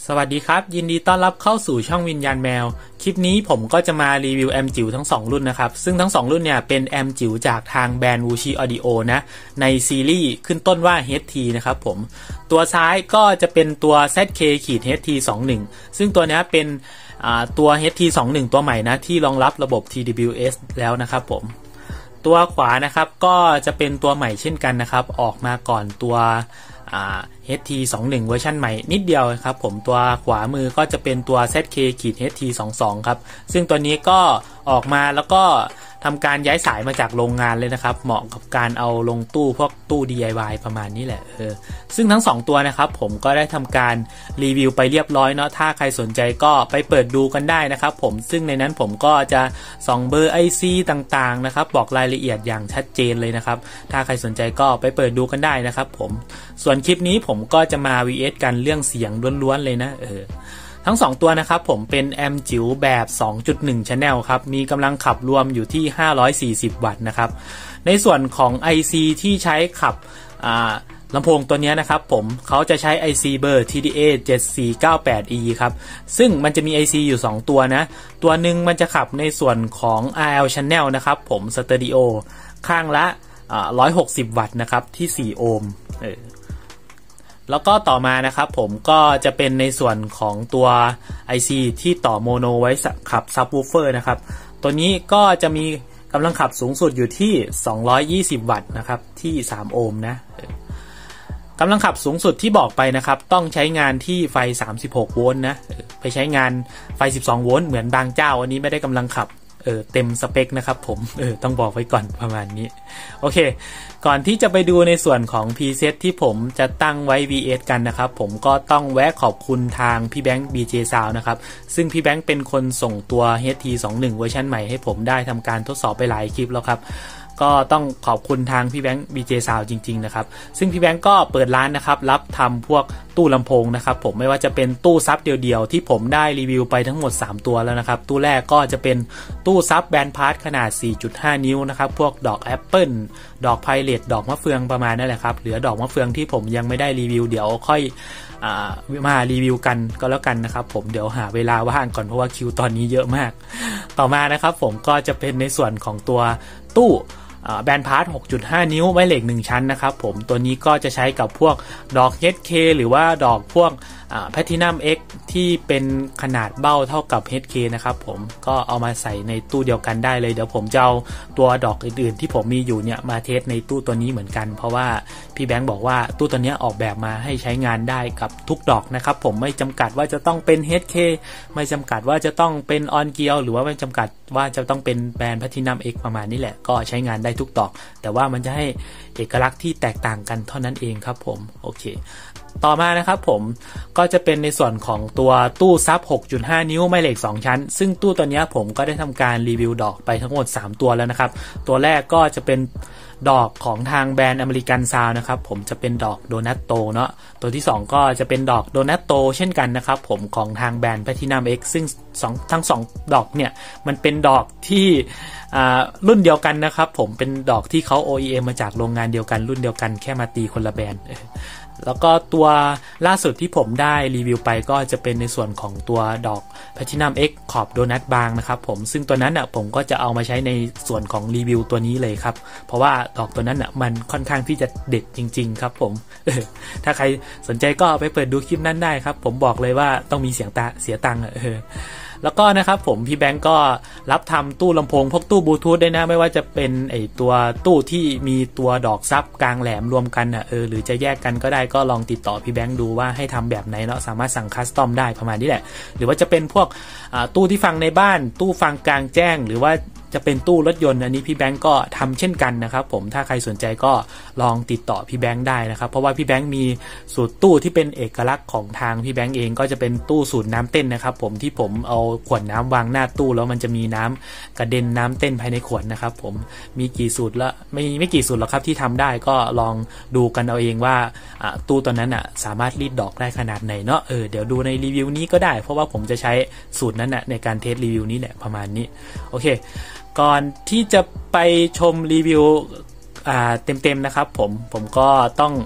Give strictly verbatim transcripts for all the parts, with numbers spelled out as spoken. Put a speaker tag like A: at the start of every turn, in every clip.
A: สวัสดีครับยินดีต้อนรับเข้าสู่ช่องวิญญาณแมวคลิปนี้ผมก็จะมารีวิวแอมจิ๋วทั้งสองรุ่นนะครับซึ่งทั้งสองรุ่นเนี่ยเป็นแอมจิ๋วจากทางแบรนด์ Wuxi Audio นะในซีรีส์ขึ้นต้นว่า เอช ที นะครับผมตัวซ้ายก็จะเป็นตัว แซด เค เอช ที ยี่สิบเอ็ด ซึ่งตัวนี้เป็นตัว เอช ที ยี่สิบเอ็ด ตัวใหม่นะที่รองรับระบบ ที ดับเบิลยู เอส แล้วนะครับผมตัวขวานะครับก็จะเป็นตัวใหม่เช่นกันนะครับออกมาก่อนตัวเอช ที ยี่สิบเอ็ด เวอร์ชันใหม่นิดเดียวครับผมตัวขวามือก็จะเป็นตัว แซด เค เอช ที ยี่สิบสอง ครับซึ่งตัวนี้ก็ออกมาแล้วก็ทำการย้ายสายมาจากโรงงานเลยนะครับเหมาะกับการเอาลงตู้พวกตู้ ดี ไอ วาย ประมาณนี้แหละเออซึ่งทั้งสองตัวนะครับผมก็ได้ทำการรีวิวไปเรียบร้อยเนาะถ้าใครสนใจก็ไปเปิดดูกันได้นะครับผมซึ่งในนั้นผมก็จะส่องเบอร์ ไอ ซี ต่างๆนะครับบอกรายละเอียดอย่างชัดเจนเลยนะครับถ้าใครสนใจก็ไปเปิดดูกันได้นะครับผมส่วนคลิปนี้ผมก็จะมา วี เอส กันเรื่องเสียงล้วนๆเลยนะเออทั้งสองตัวนะครับผมเป็นแอมจิ๋วแบบ สองจุดหนึ่ง Channel ครับมีกำลังขับรวมอยู่ที่ห้าร้อยสี่สิบวัตต์นะครับในส่วนของ ไอ ซี ที่ใช้ขับลำโพงตัวนี้นะครับผมเขาจะใช้ ไอ ซี เบอร์ ที ดี เอ เจ็ดสี่เก้าแปด อี ครับซึ่งมันจะมี ไอ ซี อยู่สองตัวนะตัวหนึ่งมันจะขับในส่วนของ อาร์ แอล Channel นะครับผมสเตอริโอข้างละหนึ่งร้อยหกสิบวัตต์นะครับที่สี่โอห์มเออแล้วก็ต่อมานะครับผมก็จะเป็นในส่วนของตัว ไอ ซี ที่ต่อโมโนไว้ขับซับวูฟเฟอร์นะครับตัวนี้ก็จะมีกำลังขับสูงสุดอยู่ที่สองร้อยยี่สิบวัตต์นะครับที่สามโอห์มนะกำลังขับสูงสุดที่บอกไปนะครับต้องใช้งานที่ไฟสามสิบหกโวลต์นะไปใช้งานไฟสิบสองโวลต์เหมือนบางเจ้าอันนี้ไม่ได้กำลังขับเออเต็มสเปคนะครับผมเออต้องบอกไว้ก่อนประมาณนี้โอเคก่อนที่จะไปดูในส่วนของ preset ที่ผมจะตั้งไว้ วี เอส กันนะครับผมก็ต้องแวะขอบคุณทางพี่แบงค์ บี เจ Sound นะครับซึ่งพี่แบงค์เป็นคนส่งตัว เอช ที ยี่สิบเอ็ด เวอร์ชันใหม่ให้ผมได้ทำการทดสอบไปหลายคลิปแล้วครับก็ต้องขอบคุณทางพี่แบงค์ บี เจ Sound จริงๆนะครับซึ่งพี่แบงค์ก็เปิดร้านนะครับรับทำพวกตู้ลำโพงนะครับผมไม่ว่าจะเป็นตู้ซับเดียวๆที่ผมได้รีวิวไปทั้งหมดสามตัวแล้วนะครับตู้แรกก็จะเป็นตู้ซับแบนพาร์ทขนาด สี่จุดห้า นิ้วนะครับพวกดอกแอปเปิลดอกไพเรตดอกมะเฟืองประมาณนั่นแหละครับเหลือดอกมะเฟืองที่ผมยังไม่ได้รีวิวเดี๋ยวค่อยมารีวิวกันก็แล้วกันนะครับผมเดี๋ยวหาเวลาว่างก่อนเพราะว่าคิวตอนนี้เยอะมากต่อมานะครับผมก็จะเป็นในส่วนของตัวตู้แบนพาร์ท หกจุดห้า นิ้วไว้เหล็กหนึ่งชั้นนะครับผมตัวนี้ก็จะใช้กับพวกดอก เอช เค หรือว่าดอกพวกแพลทินัม X ที่เป็นขนาดเบ้าเท่ากับ เอช เค นะครับผมก็เอามาใส่ในตู้เดียวกันได้เลยเดี๋ยวผมจะเอาตัวดอกอื่นๆที่ผมมีอยู่เนี่ยมาเทสในตู้ตัวนี้เหมือนกันเพราะว่าพี่แบงค์บอกว่าตู้ตัวนี้ออกแบบมาให้ใช้งานได้กับทุกดอกนะครับผมไม่จำกัดว่าจะต้องเป็น เอช เค ไม่จำกัดว่าจะต้องเป็นออนเกียวหรือว่าไม่จำกัดว่าจะต้องเป็นแบรนด์แพลทินัม X ประมาณนี้แหละก็ใช้งานได้ทุกดอกแต่ว่ามันจะให้เอกลักษณ์ที่แตกต่างกันเท่านั้นเองครับผมโอเคต่อมานะครับผมก็จะเป็นในส่วนของตัวตู้ซับ หกจุดห้า นิ้วแม่เหล็กสองชั้นซึ่งตู้ตัวนี้ผมก็ได้ทำการรีวิวดอกไปทั้งหมดสามตัวแล้วนะครับตัวแรกก็จะเป็นดอกของทางแบรนด์อเมริกันซาวนะครับผมจะเป็นดอกโดนัตโตเนาะตัวที่สองก็จะเป็นดอกโดนัตโตเช่นกันนะครับผมของทางแบรนด์แพลทินัม X ซึ่งสองทั้งสองดอกเนี่ยมันเป็นดอกที่รุ่นเดียวกันนะครับผมเป็นดอกที่เขา โอ อี เอ็ม มาจากโรงงานเดียวกันรุ่นเดียวกันแค่มาตีคนละแบรนด์แล้วก็ตัวล่าสุดที่ผมได้รีวิวไปก็จะเป็นในส่วนของตัวดอก Platinum X ขอบโดนัทบางนะครับผมซึ่งตัวนั้นอ่ะผมก็จะเอามาใช้ในส่วนของรีวิวตัวนี้เลยครับเพราะว่าดอกตัวนั้นอ่ะมันค่อนข้างที่จะเด็ดจริงๆครับผมถ้าใครสนใจก็ไปเปิดดูคลิปนั้นได้ครับผมบอกเลยว่าต้องมีเสียงตาเสียตังค์เออแล้วก็นะครับผมพี่แบงก์ก็รับทำตู้ลำโพงพวกตู้บลูทูธได้นะไม่ว่าจะเป็นไอตัวตู้ที่มีตัวดอกซับกลางแหลมรวมกันอ่ะเออหรือจะแยกกันก็ได้ก็ลองติดต่อพี่แบงก์ดูว่าให้ทำแบบไหนเนาะสามารถสั่งคัสตอมได้ประมาณนี้แหละหรือว่าจะเป็นพวกตู้ที่ฟังในบ้านตู้ฟังกลางแจ้งหรือว่าจะเป็นตู้รถยนต์อันนี้พี่แบงก์ก็ทำเช่นกันนะครับผมถ้าใครสนใจก็ลองติดต่อพี่แบงก์ได้นะครับเพราะว่าพี่แบงก์มีสูตรตู้ที่เป็นเอกลักษณ์ของทางพี่แบงก์เองก็จะเป็นตู้สูตรน้ำเต้นนะครับผมที่ผมเอาขวดน้ำวางหน้าตู้แล้วมันจะมีน้ำกระเด็นน้ำเต้นภายในขวดนะครับผมมีกี่สูตรละไม่ไม่กี่สูตรหรอกครับที่ทำได้ก็ลองดูกันเอาเองว่าตู้ตัวนั้นอ่ะสามารถรีดดอกได้ขนาดไหนเนาะเออเดี๋ยวดูในรีวิวนี้ก็ได้เพราะว่าผมจะใช้สูตรนั้นอ่ะในการเทสรีวิวนี้แหละประมาณนี้โอเคก่อนที่จะไปชมรีวิวเต็มๆนะครับผมผมก็ต้อง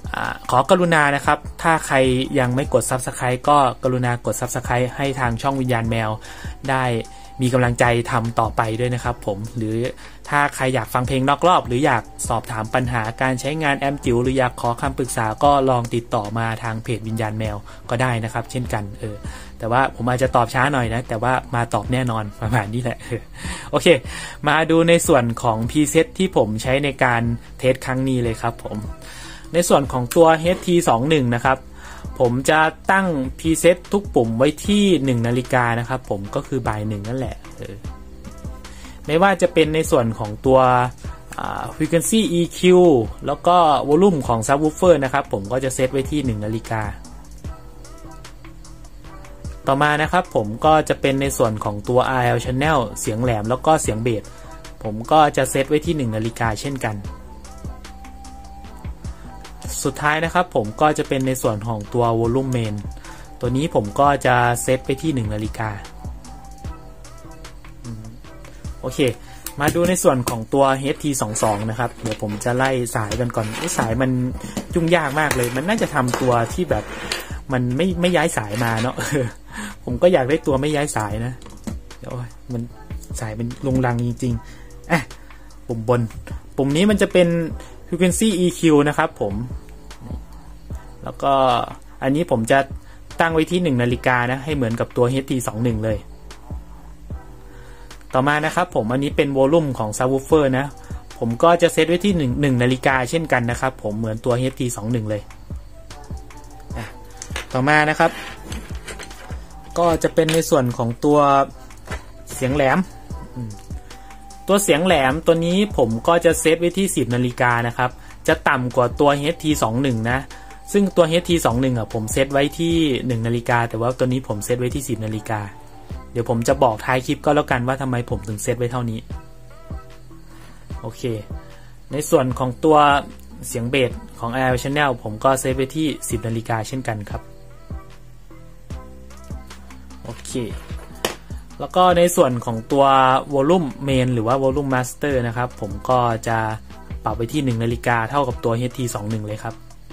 A: ขอกรุณานะครับถ้าใครยังไม่กด ซับสไครบ์ ก็กรุณากด ซับสไครบ์ ให้ทางช่องวิญญาณแมวได้มีกำลังใจทำต่อไปด้วยนะครับผมหรือถ้าใครอยากฟังเพลงนอกรอบหรืออยากสอบถามปัญหาการใช้งานแอมจิ๋วหรืออยากขอคำปรึกษาก็ลองติดต่อมาทางเพจวิญญาณแมวก็ได้นะครับเช่นกันเออแต่ว่าผมอาจจะตอบช้าหน่อยนะแต่ว่ามาตอบแน่นอนประมาณนี้แหละโอเคมาดูในส่วนของพรีเซตที่ผมใช้ในการเทสครั้งนี้เลยครับผมในส่วนของตัว เอช ที ยี่สิบเอ็ด นะครับผมจะตั้งพรีเซตทุกปุ่มไว้ที่หนึ่งนาฬิกานะครับผมก็คือบ่ายหนึ่งนั่นแหละเออไม่ว่าจะเป็นในส่วนของตัว frequency อี คิว แล้วก็ volume ของ subwoofer นะครับผมก็จะเซตไว้ที่หนึ่งนาฬิกาต่อมานะครับผมก็จะเป็นในส่วนของตัว อาร์ แอล channel เสียงแหลมแล้วก็เสียงเบสผมก็จะเซตไว้ที่หนึ่งนาฬิกาเช่นกันสุดท้ายนะครับผมก็จะเป็นในส่วนของตัว volume main ตัวนี้ผมก็จะเซตไปที่หนึ่งนาฬิกาโอเคมาดูในส่วนของตัว เอช ที ยี่สิบสอง นะครับเดี๋ยวผมจะไล่สายกันก่อนสายมันยุ่งยากมากเลยมันน่าจะทำตัวที่แบบมันไม่ไม่ย้ายสายมาเนาะ ผมก็อยากได้ตัวไม่ย้ายสายนะเดี๋ยวมันสายเป็นลุงลังจริงๆอ่ะปุ่มบนปุ่มนี้มันจะเป็น frequency อี คิว นะครับผมแล้วก็อันนี้ผมจะตั้งไว้ที่หนึ่งนาฬิกานะให้เหมือนกับตัว เอช ที ยี่สิบเอ็ด เลยต่อมานะครับผมอันนี้เป็นโวลูมของ subwoofer นะผมก็จะเซตไว้ที่หนึ่งนาฬิกาเช่นกันนะครับผมเหมือนตัว เอช ที ยี่สิบเอ็ด เลยต่อมานะครับก็จะเป็นในส่วนของตัวเสียงแหลมตัวเสียงแหลมตัวนี้ผมก็จะเซตไว้ที่สิบนาฬิกานะครับจะต่ำกว่าตัว เอช ที ยี่สิบเอ็ด นะซึ่งตัว เอช ที ยี่สิบเอ็ด อ่ะผมเซตไว้ที่หนึ่งนาฬิกาแต่ว่าตัวนี้ผมเซตไว้ที่สิบนาฬิกาเดี๋ยวผมจะบอกท้ายคลิปก็แล้วกันว่าทำไมผมถึงเซตไว้เท่านี้โอเคในส่วนของตัวเสียงเบสของ อาร์ แอล channel ผมก็เซตไว้ที่สิบนาฬิกาเช่นกันครับโอเคแล้วก็ในส่วนของตัว volume main หรือว่า volume master นะครับผมก็จะปรับไว้ที่หนึ่งนาฬิกาเท่ากับตัว เอช ที ยี่สิบเอ็ด เลยครับ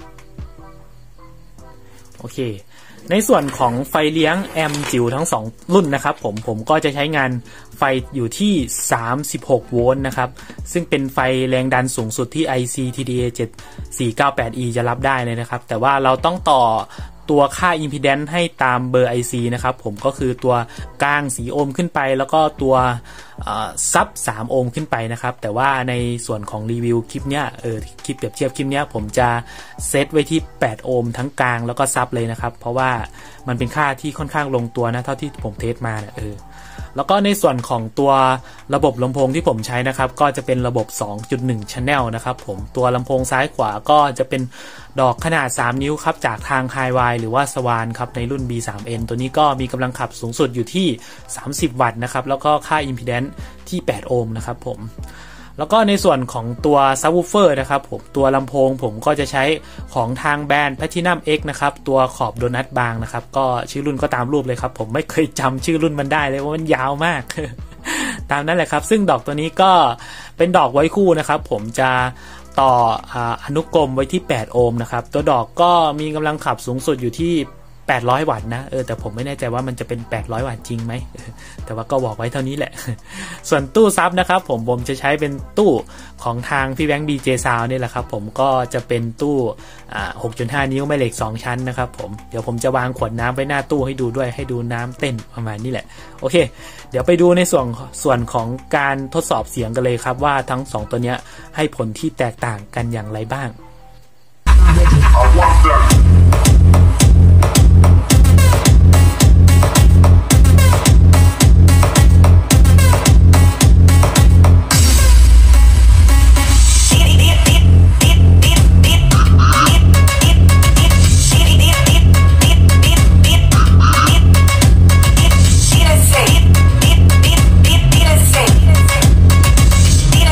A: โอเคในส่วนของไฟเลี้ยงแอมจิ๋วทั้งสองรุ่นนะครับผมผมก็จะใช้งานไฟอยู่ที่สามสิบหกโวลต์นะครับซึ่งเป็นไฟแรงดันสูงสุดที่ ไอ ซี ที ดี เอ เจ็ดสี่เก้าแปดอี จะรับได้เลยนะครับแต่ว่าเราต้องต่อตัวค่า impedance ให้ตามเบอร์ ไอ ซี นะครับผมก็คือตัวกลางสี่โอห์มขึ้นไปแล้วก็ตัวซับสามโอห์มขึ้นไปนะครับแต่ว่าในส่วนของรีวิวคลิปเนี้ยเออคลิปเปรียบเทียบคลิปเนี้ยผมจะเซตไว้ที่แปดโอห์มทั้งกลางแล้วก็ซับเลยนะครับเพราะว่ามันเป็นค่าที่ค่อนข้างลงตัวนะเท่าที่ผมเทสมาเนี่ยเออแล้วก็ในส่วนของตัวระบบลำโพงที่ผมใช้นะครับก็จะเป็นระบบ สองจุดหนึ่ง Channel นะครับผมตัวลำโพงซ้ายขวาก็จะเป็นดอกขนาดสามนิ้วครับจากทาง Highwire หรือว่า Swan ครับในรุ่น บี ทรี เอ็น ตัวนี้ก็มีกำลังขับสูงสุดอยู่ที่สามสิบวัตต์นะครับแล้วก็ค่า Impedance ที่แปดโอห์มนะครับผมแล้วก็ในส่วนของตัว Subwoofer นะครับผมตัวลำโพงผมก็จะใช้ของทางแบรนด์ Platinum X นะครับตัวขอบโดนัทบางนะครับก็ชื่อรุ่นก็ตามรูปเลยครับผมไม่เคยจำชื่อรุ่นมันได้เลยว่ามันยาวมาก ตามนั้นแหละครับซึ่งดอกตัวนี้ก็เป็นดอกไว้คู่นะครับผมจะต่ออนุกรมไว้ที่แปดโอห์มนะครับตัวดอกก็มีกำลังขับสูงสุดอยู่ที่แปดร้อยวัตต์นะเออแต่ผมไม่แน่ใจว่ามันจะเป็นแปดร้อยวัตต์จริงไหมแต่ว่าก็บอกไว้เท่านี้แหละส่วนตู้ซับนะครับผมผมจะใช้เป็นตู้ของทางพี่แบงค์ บี เจ Sound นี่แหละครับผมก็จะเป็นตู้อ่า หกจุดห้า นิ้วแม่เหล็กสองชั้นนะครับผมเดี๋ยวผมจะวางขวดน้ำไว้หน้าตู้ให้ดูด้วยให้ดูน้ำเต้นประมาณนี้แหละโอเคเดี๋ยวไปดูในส่วนส่วนของการทดสอบเสียงกันเลยครับว่าทั้งสองตัวเนี้ยให้ผลที่แตกต่างกันอย่างไรบ้าง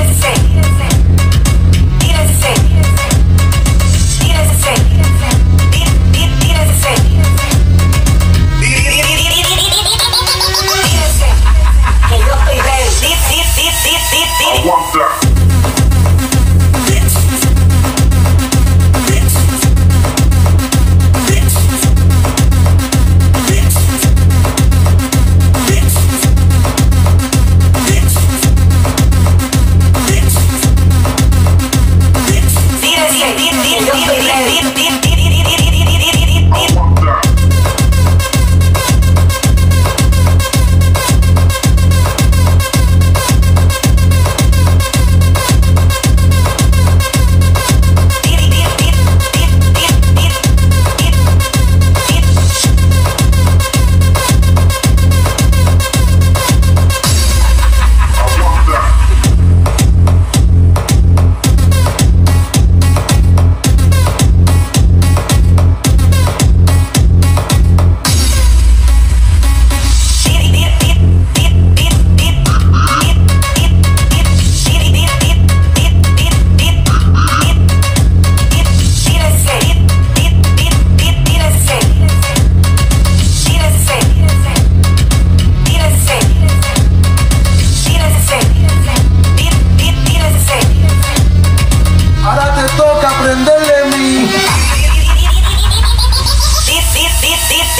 B: Say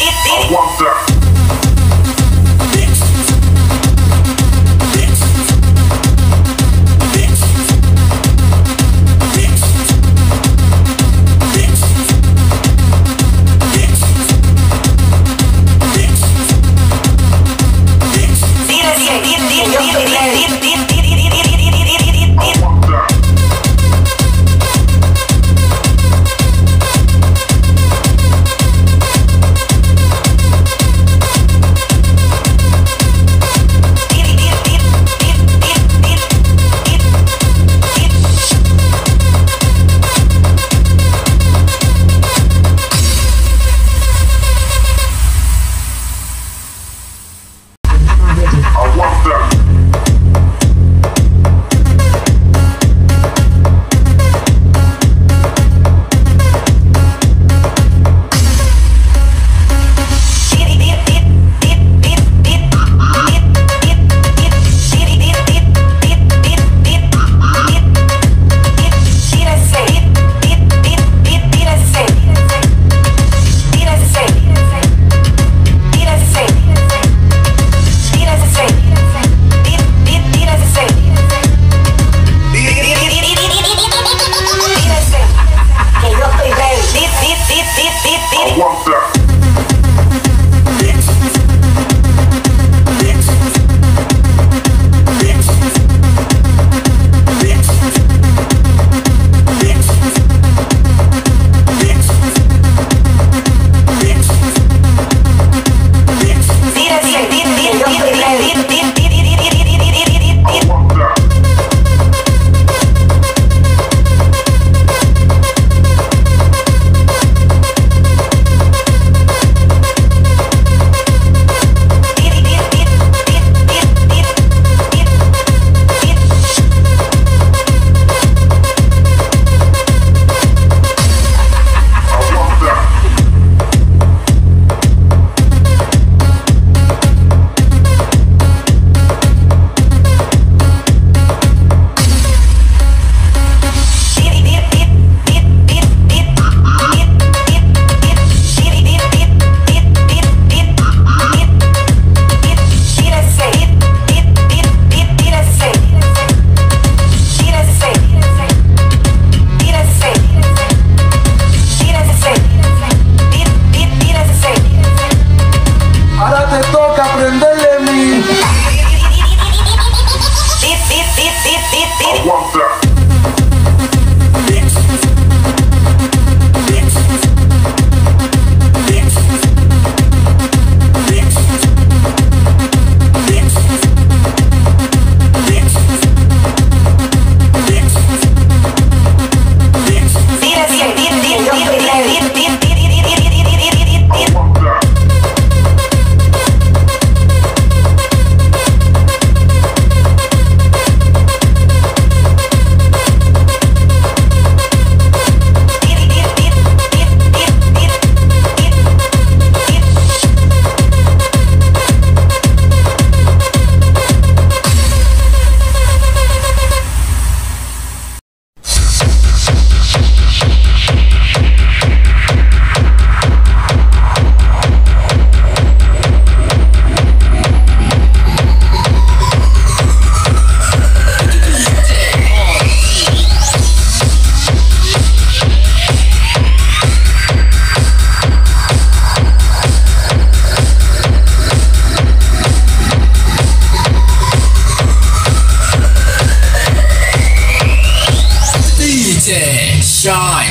B: Shine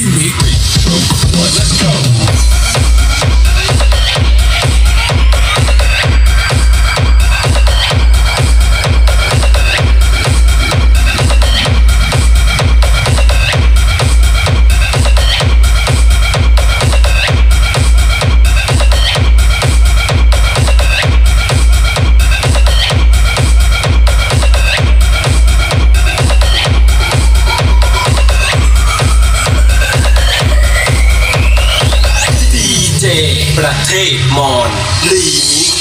B: Remix. Let's go.ดี เจ ประเทศมอญรีมิกซ์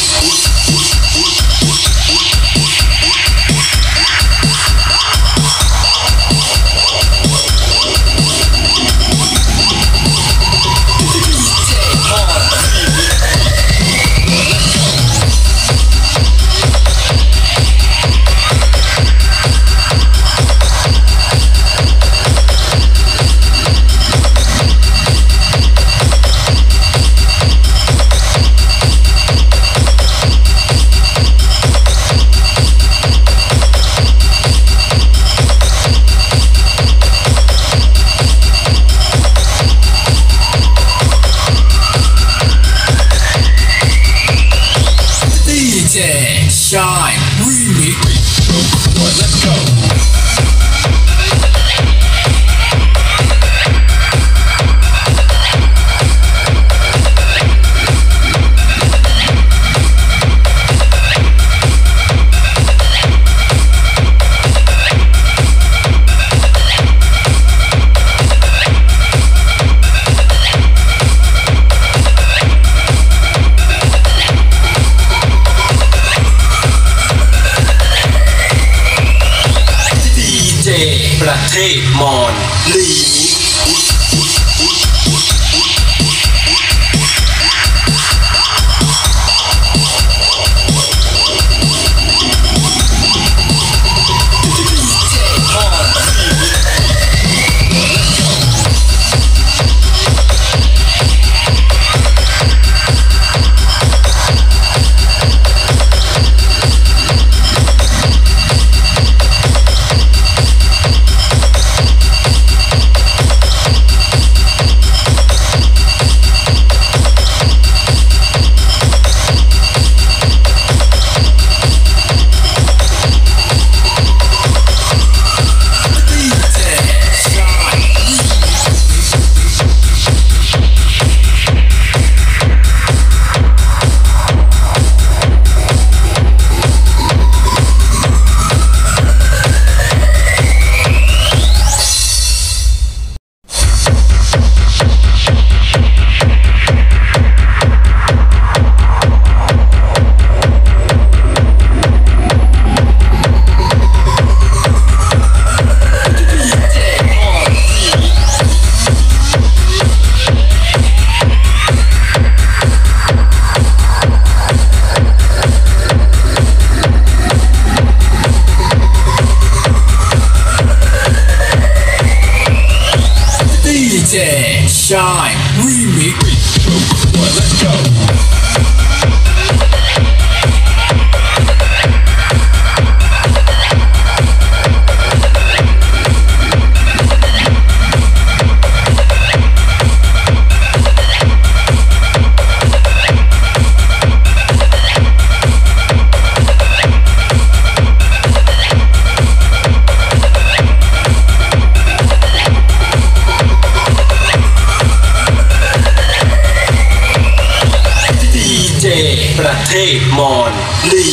B: Shine Remix Let's goประเทศมอญลีShine Remix Let's goประเทศมอญลี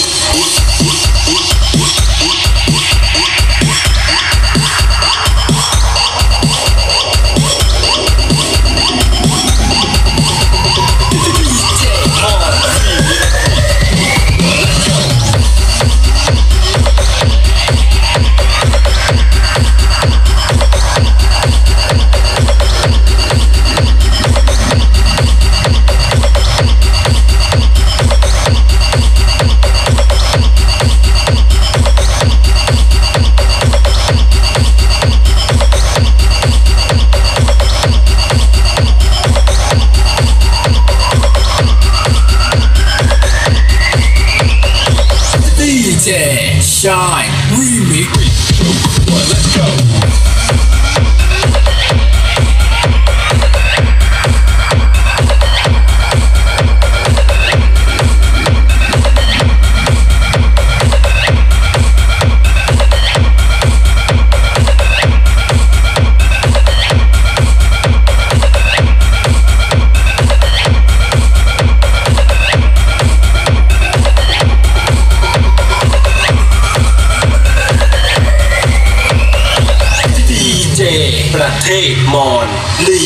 B: Shine Remix Let's goประเทศมอญลี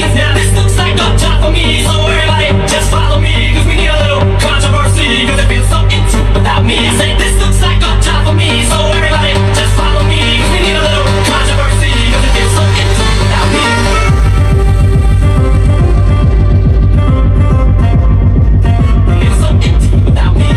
B: Now this looks like a job for me, so everybody just follow me, cause we need a little controversy, cause it feels so empty without me. I say this looks like a job for me, so everybody just follow me, cause we need a little controversy, cause it feels so empty without me. It's so empty without me.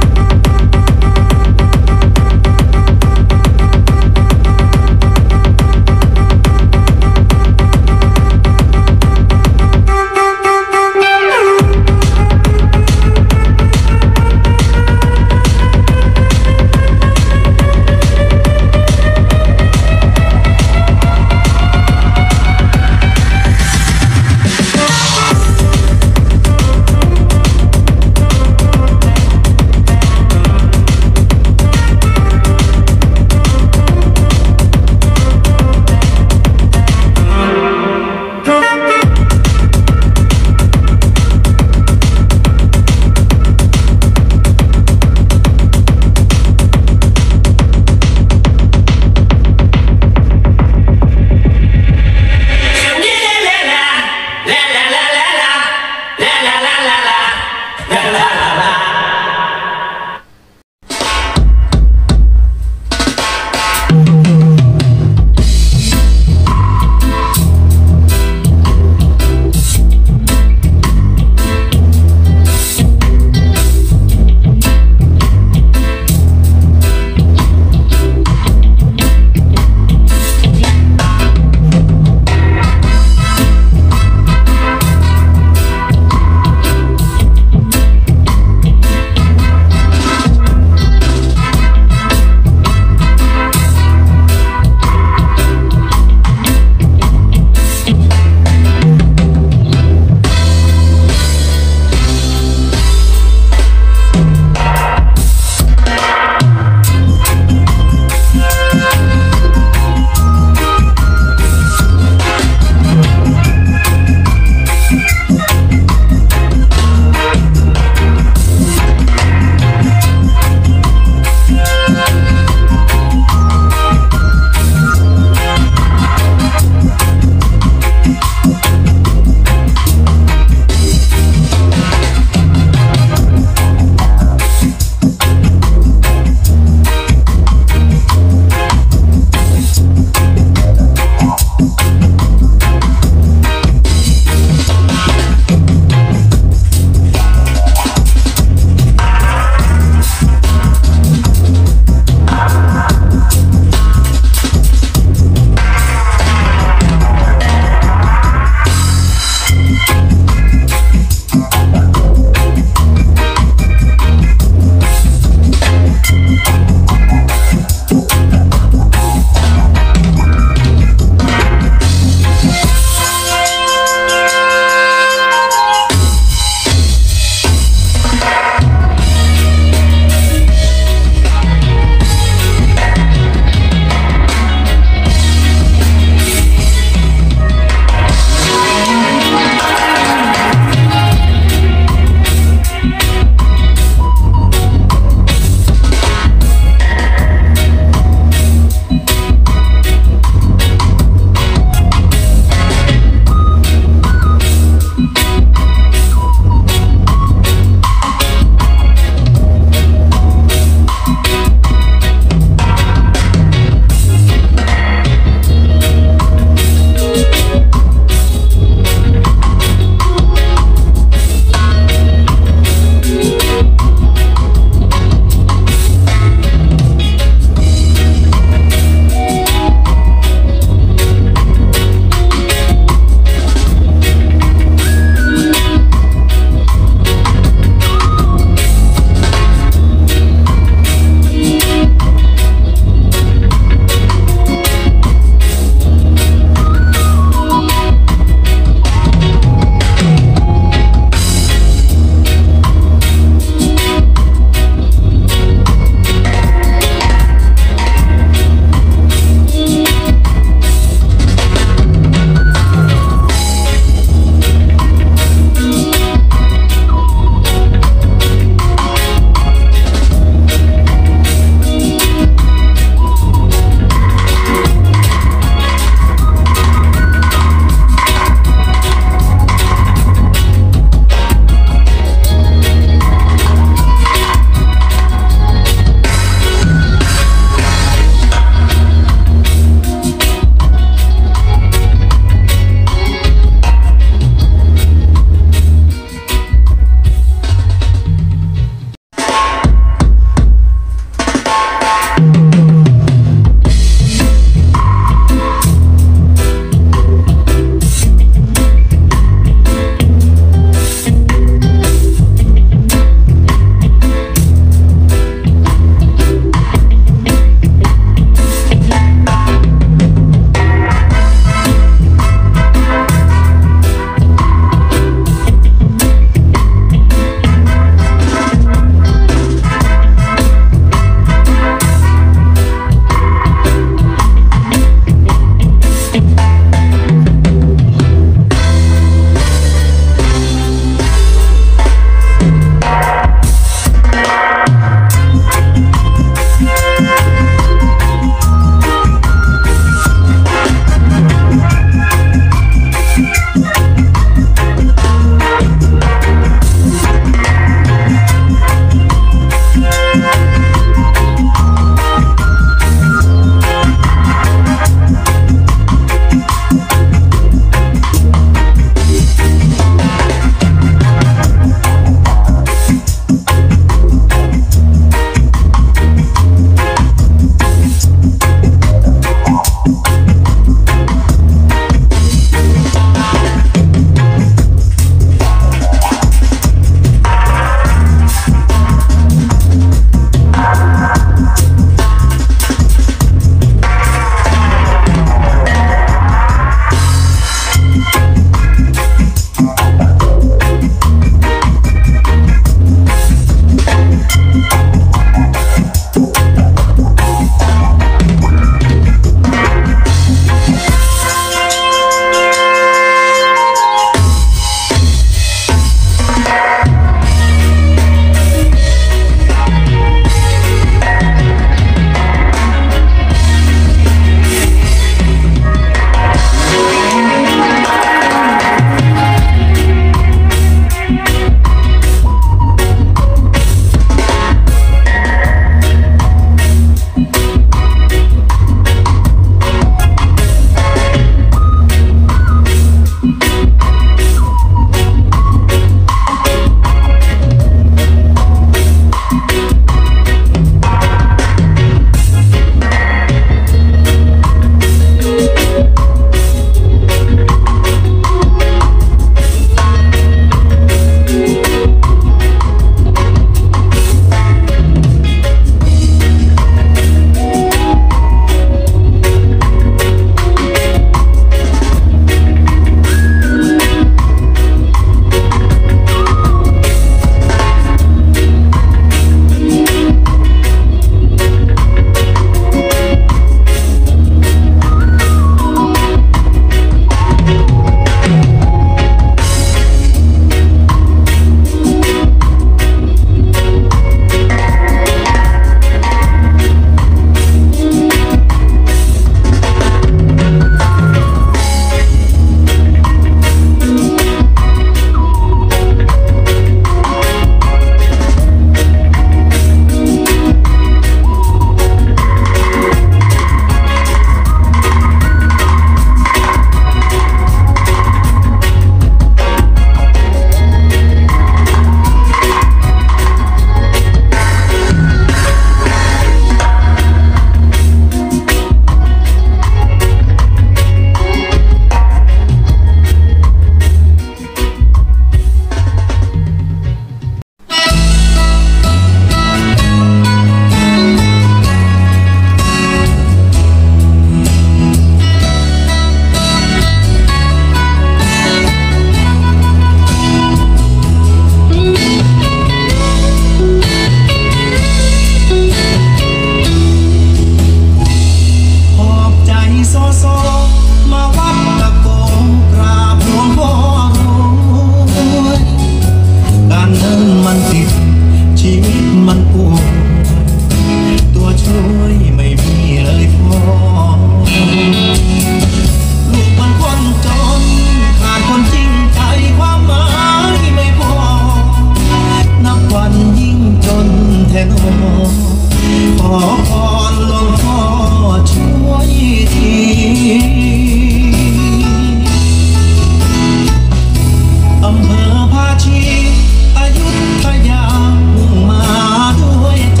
C: ชีอยุธยามุ่งมาด้วยใจ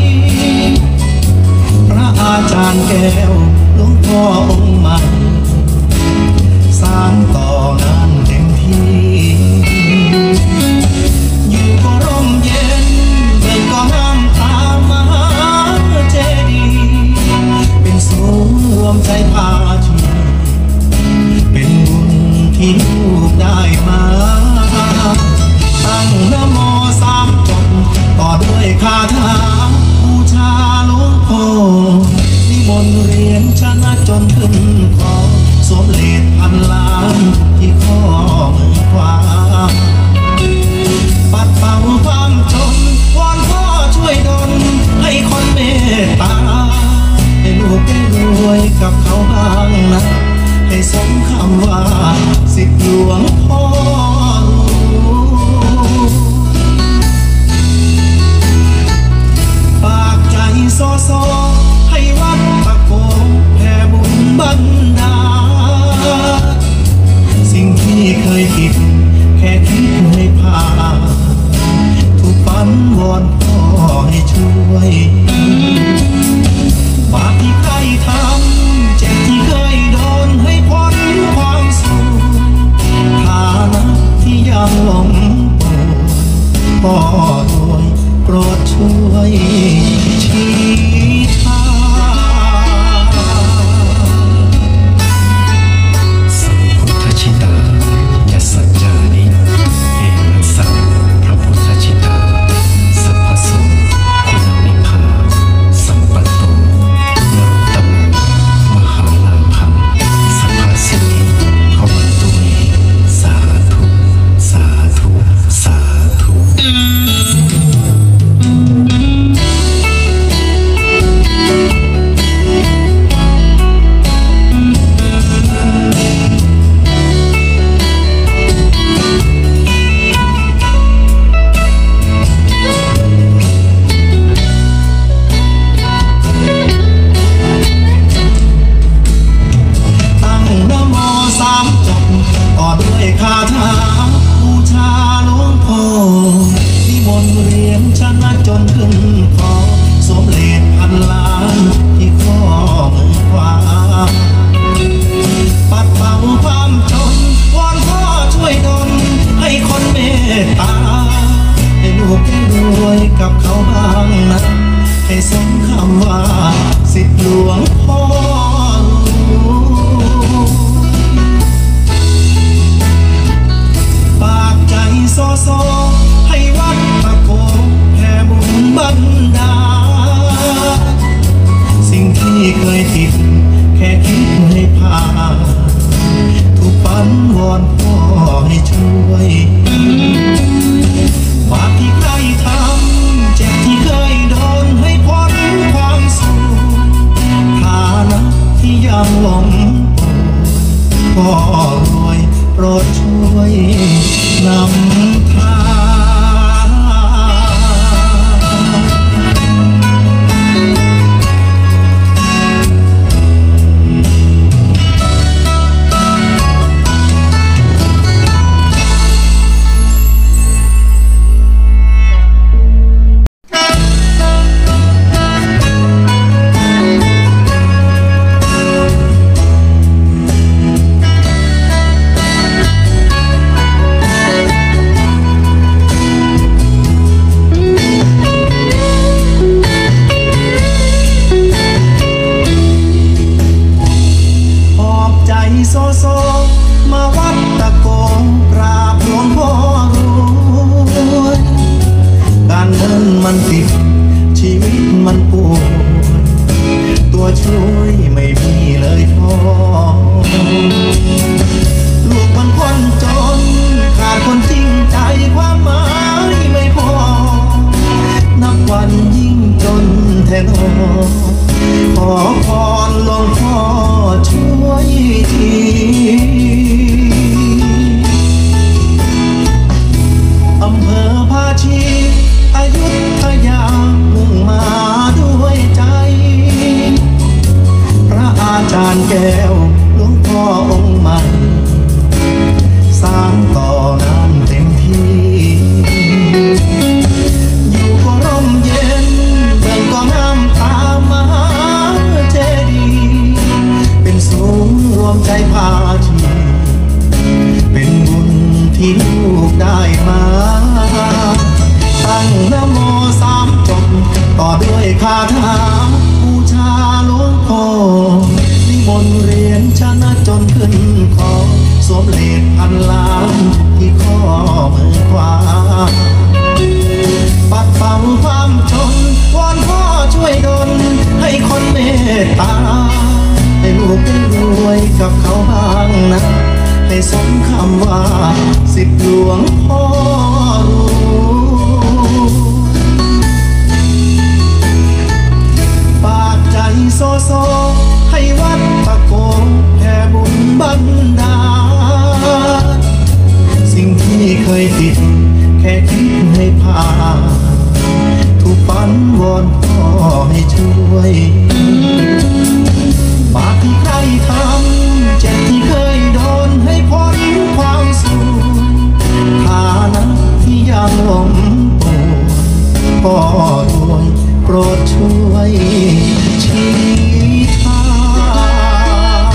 C: พระอาจารย์แก้วหลวงพ่อองค์ใหม่สานต่องานเต็มที่อยู่ก็ร่มเย็นเดินก็งามตามมหาเจดีย์เป็นศูนย์รวมใจพาชีเป็นบุญที่ลูกได้มาตั้งนะโมสามจบต่อด้วยคาถาบูชาหลวงพ่อนิมนต์เรียนชนะจนขึ้นคอสวมเหรียญพันล้านที่ข้อมือขวาปัดเป่าความจนวอนพ่อช่วยดลให้คนเมตตาให้ลูกได้รวยกับเขาบ้างนะให้สมคำว่าสิทธิหลวงพ่อฝากใจโซโซให้วัดตะโกแผ่บุญบันดาลสิ่งที่เคยผิดแค่คิดให้ผ่านทุกฝันวอนพ่อให้ช่วยบาปที่ใครทำเจ็บที่เคยโดนให้พ้นความสูญฐานะที่ยังหลงป่วยพ่อด้วยโปรดช่วยชี้ทางสัมพุทธชิตายัสสัจจานิเอนัสสะพระพุทธชิตาสัพพโสคุณวิภาสัมปัตโตนรุตตโมมหาลาภังสัพพสิทธิภวันตุเมสาธุสาธุสาธุตั้งนะโมสามจบต่อด้วยคาถาบูชาหลวงพ่อนิมนต์เรียนชนะจนขึ้นคอสวมเหรียญพันล้านที่ข้อมือขวาปัดเป่าความจนวอนพ่อช่วยดลให้คนเมตตาให้ลูกได้รวยกับเขาบ้างนะให้สมคำว่าสิทธิหลวงพ่อฝากใจโซโซให้วัดตะโกแผ่บุญบันดาลสิ่งที่เคยผิดแค่คิดให้ผ่านทุกฝันวอนพ่อให้ช่วยบาปที่ใครทำเจ็บที่เคยโดนให้พ้นความสูญฐานะที่ยังหลงป่วยพ่อรวยโปรดช่วยนำทางโซโซมาวัดตะโกกราบหลวงพ่อรวยการเงินมันติดชีวิตมันปวดตัวช่วยไม่มีเลยพ่อลูกมันคนจนขาดคนจริงใจความหมายไม่พอนับวันยิ่งจนแทนอขอพรหลวงพ่อช่วยทีอำเภอภาชีอยุธยามุ่งมาด้วยใจพระอาจารย์แก้วหลวงพ่อองค์ใหม่วงพ่อรู้ฝากใจโซโซให้วัดตะโกแผ่บุญบันดาลสิ่งที่เคยผิดแค่คิดให้ผ่านทุกฝันวอนพ่อให้ช่วยบาปที่ใครทำเจ็บที่เคยโดนให้พ้นความสูญฐานะที่ยังหลงปวดพ่อรวยโปรดช่วยชี้ทาง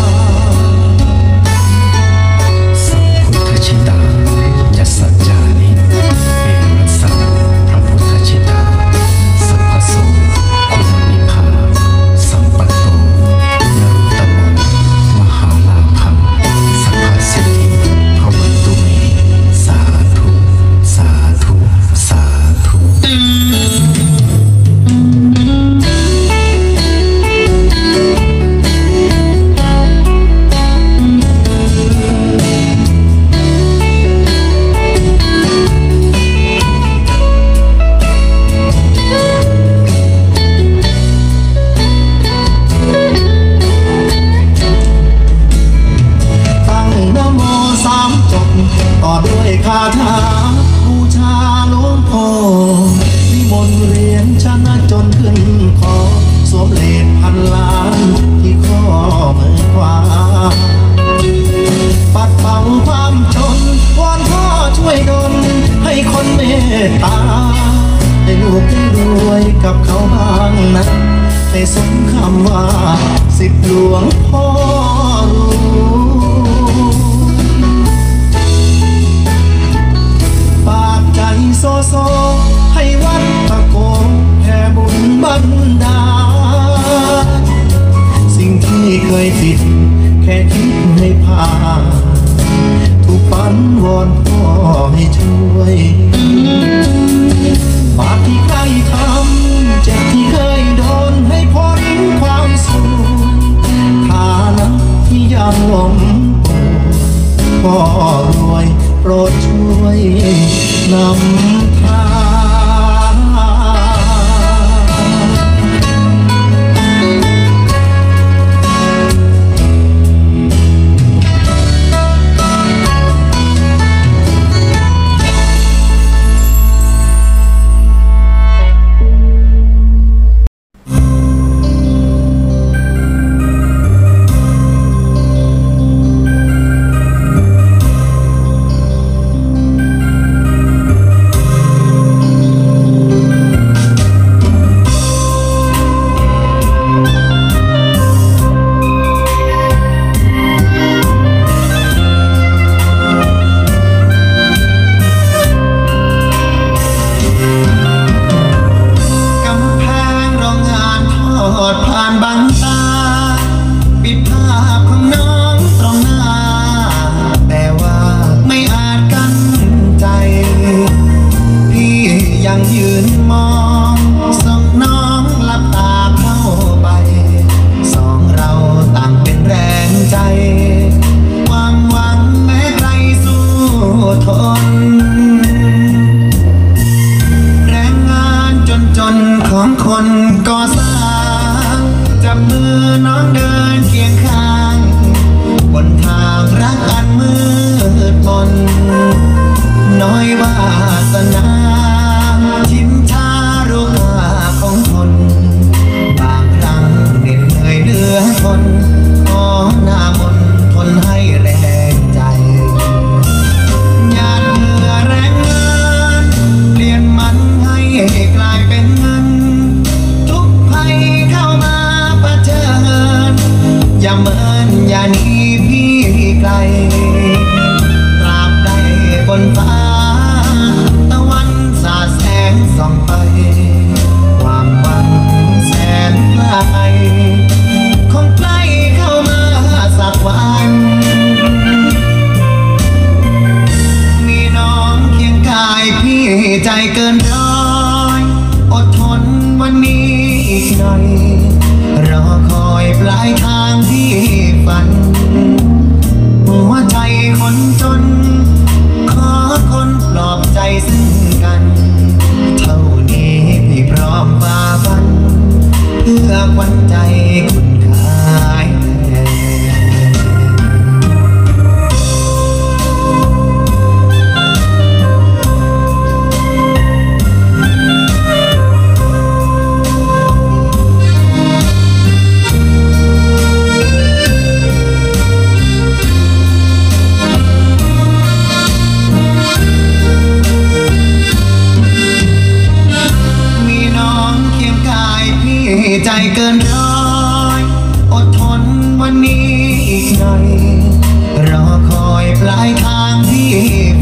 D: สัมพุทธชิตายัสสัจจานิเอวัสสังพระพุทธชิตาสัพพโสคุณวิภาสัมปัตโตยะตโมมหาลาภังสัพพสิทธิภวันตุเมสาธุสาธุสาธุ
C: ต่อด้วยคาถาบูชาหลวงพ่อนิมนต์เรียนชนะจนขึ้นคอสวมเหรียญพันล้านที่ข้อมือขวาปัดเป่าความจนวอนพ่อช่วยดลให้คนเมตตาได้ลูกได้รวยกับเขาบ้างนะให้สมคำว่าสิบหลวงพ่อฝากใจโซโซให้วัดตะโกแผ่บุญบันดาลสิ่งที่เคยผิดแค่คิดให้ผ่านทุกฝันวอนพ่อให้ช่วยบาปที่ใครทำเจ็บที่เคยโดนให้พ้นความสูญฐานะที่ยังหลงพ่อรวยโปรดช่วยนำทางหัวใจคนจนขอ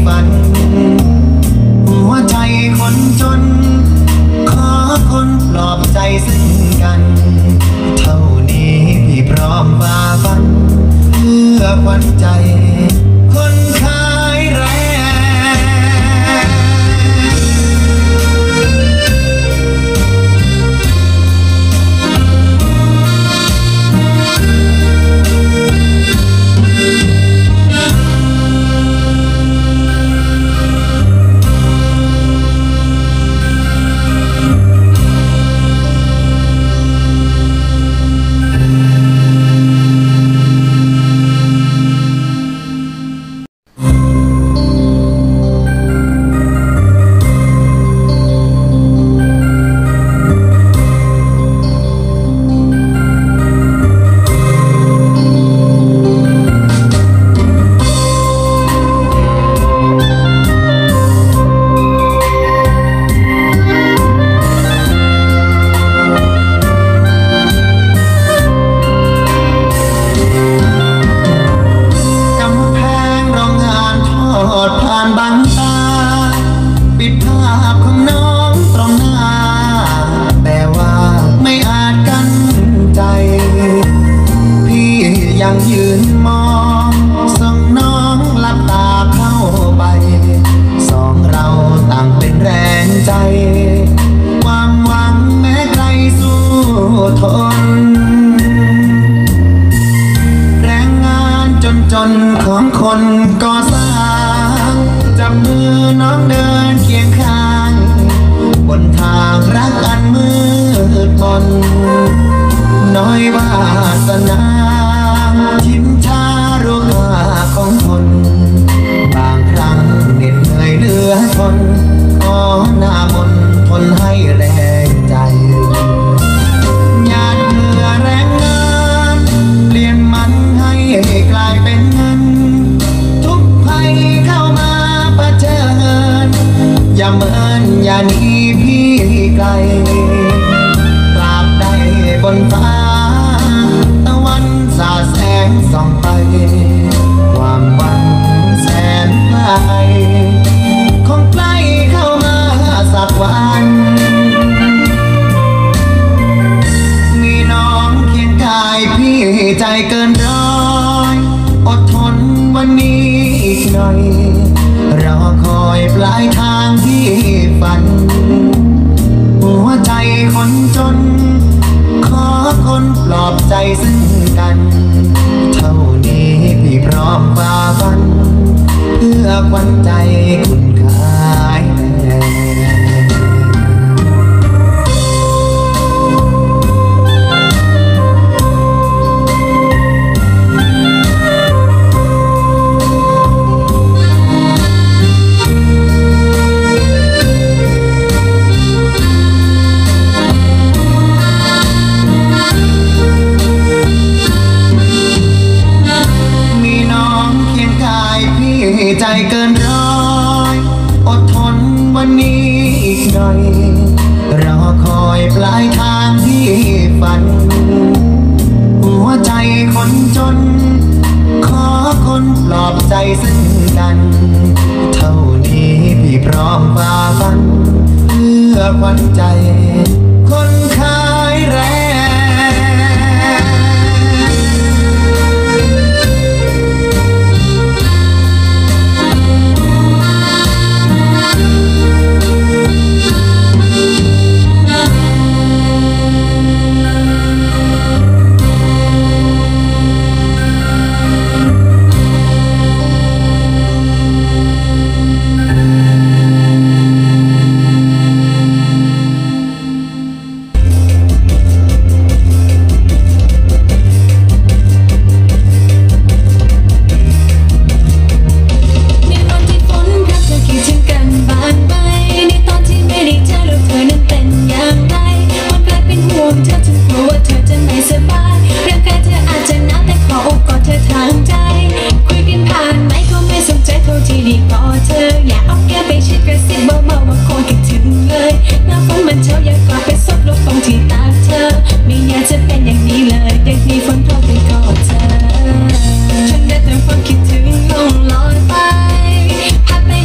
C: ฝันหัวใจคนจนขอคนปลอบใจซึ่งกันเท่านี้พี่พร้อมฝ่าฟันเพื่อขวัญใจคนขายแรงของคนก่อสร้างจับมือน้องเดินเคียงข้างบนทางรักอันมืดมนน้อยวาสนาชิมชารู้ค่าของคนบางครั้งเหน็ดเหนื่อยเหลือทนขอหน้ามนทนให้แรงใจหยาดเหงื่อแรงงานเปลี่ยนมันให้กลายเป็นเงินทุกภัยเข้ามาเผชิญอย่าเมินอย่าหนีพี่ไกลตราบใดบนฟ้าตะวันสาดแสงส่องไปความหวังแสนไกลคงใกล้เข้ามาสักวันมีน้องเคียงกายพี่ใจเกินร้อยอดทนวันนี้อีกหน่อยรอคอยปลายทางที่ฝันหัวใจคนจนขอคนปลอบใจซึ่งกันเท่านี้พี่พร้อมฝ่าฟันเพื่อขวัญใจคุณขายแรงใจเกินร้อยอดทนวันนี้อีกหน่อยรอคอยปลายทางที่ฝันหัวใจคนจนขอคนปลอบใจซึ่งกันเท่านี้พี่พร้อมฝ่าฟันเพื่อขวัญใจคนขายแรงฉันได้แต่ความคิดถึงล่องลอยไปพัดไป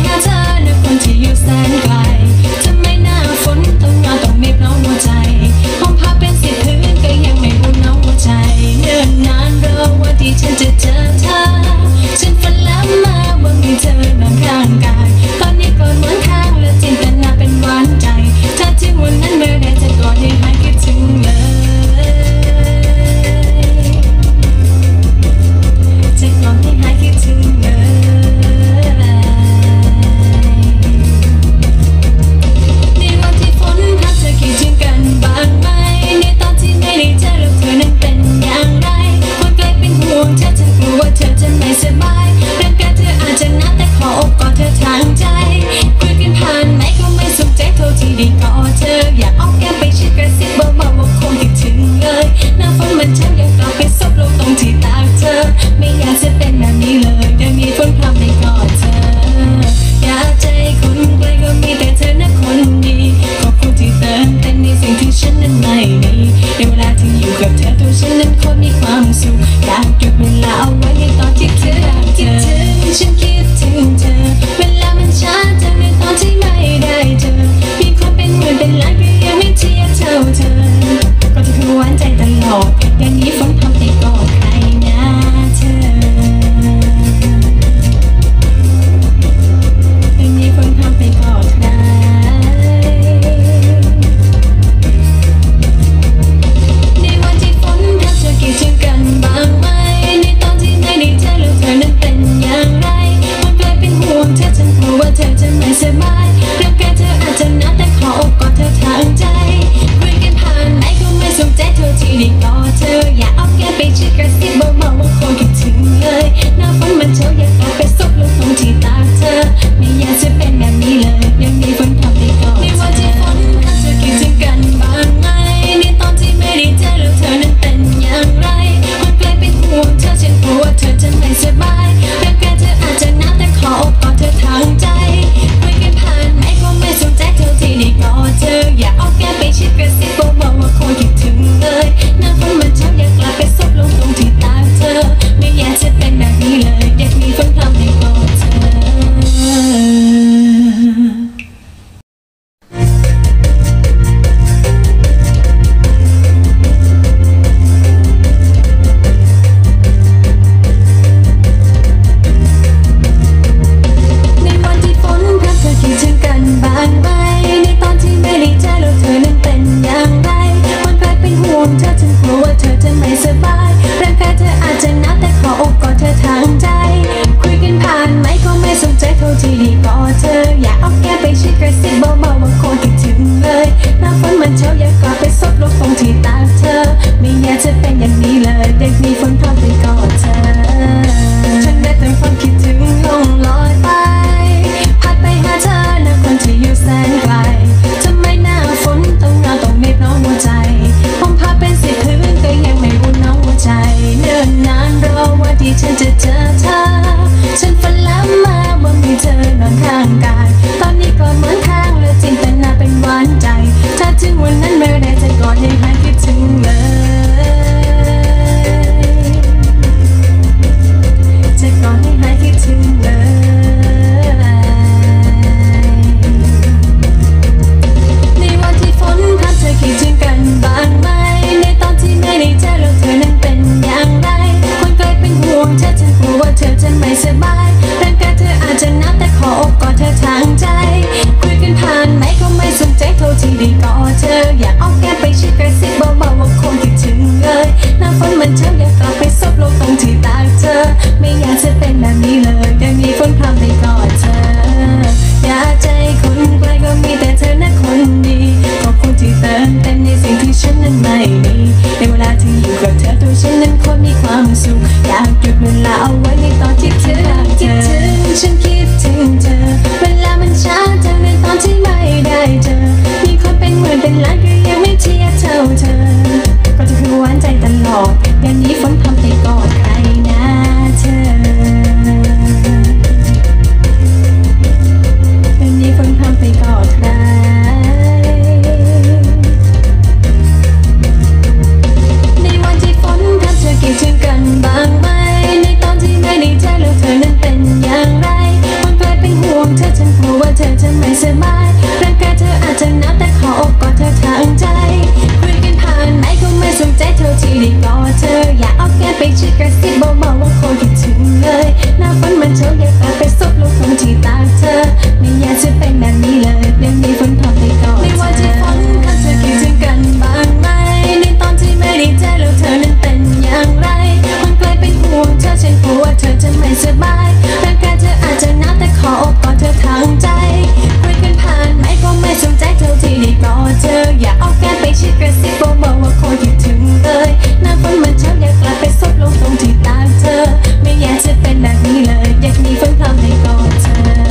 E: เธอจะไม่สบายร่างกายเธออาจจะหนาวแต่ขออกกอดเธอทางใจคุยกันผ่านไหนก็ไม่สนใจเท่าที่ได้กอดเธออยากเอาแก้มไปชิดกระซิบเบาๆว่าโคตรคิดถึงเลยหน้าฝนมันโชยอยากกลับไปซบลงตรงที่ตาเธอไม่อยากจะเป็นแบบนี้เลยเดี๋ยวมีฝนพรำไปก่อนในวันที่ฝนพรำเธอคิดถึงกันบ้างไหมในตอนที่ไม่ได้เจอแล้วเธอนั้นเป็นอย่างไรคนไกลเป็นห่วงเธอฉันกลัวเธอจะไม่สบายร่างกายเธออาจจะหนาวแต่ขออกกอดเธอทางใจคุยกันผ่านไหมก็ไม่สนใจเท่าที่ได้กอดเธออยากเอาแก้มไปชิดกระซิบเบาๆว่าโคตรคิดถึงเลยหน้าฝนมันเช้าอยากกลับไปซบลงตรงที่ตาเธอไม่อยากจะเป็นแบบนี้เลยอยากมีฝนพรำให้กอดเธอ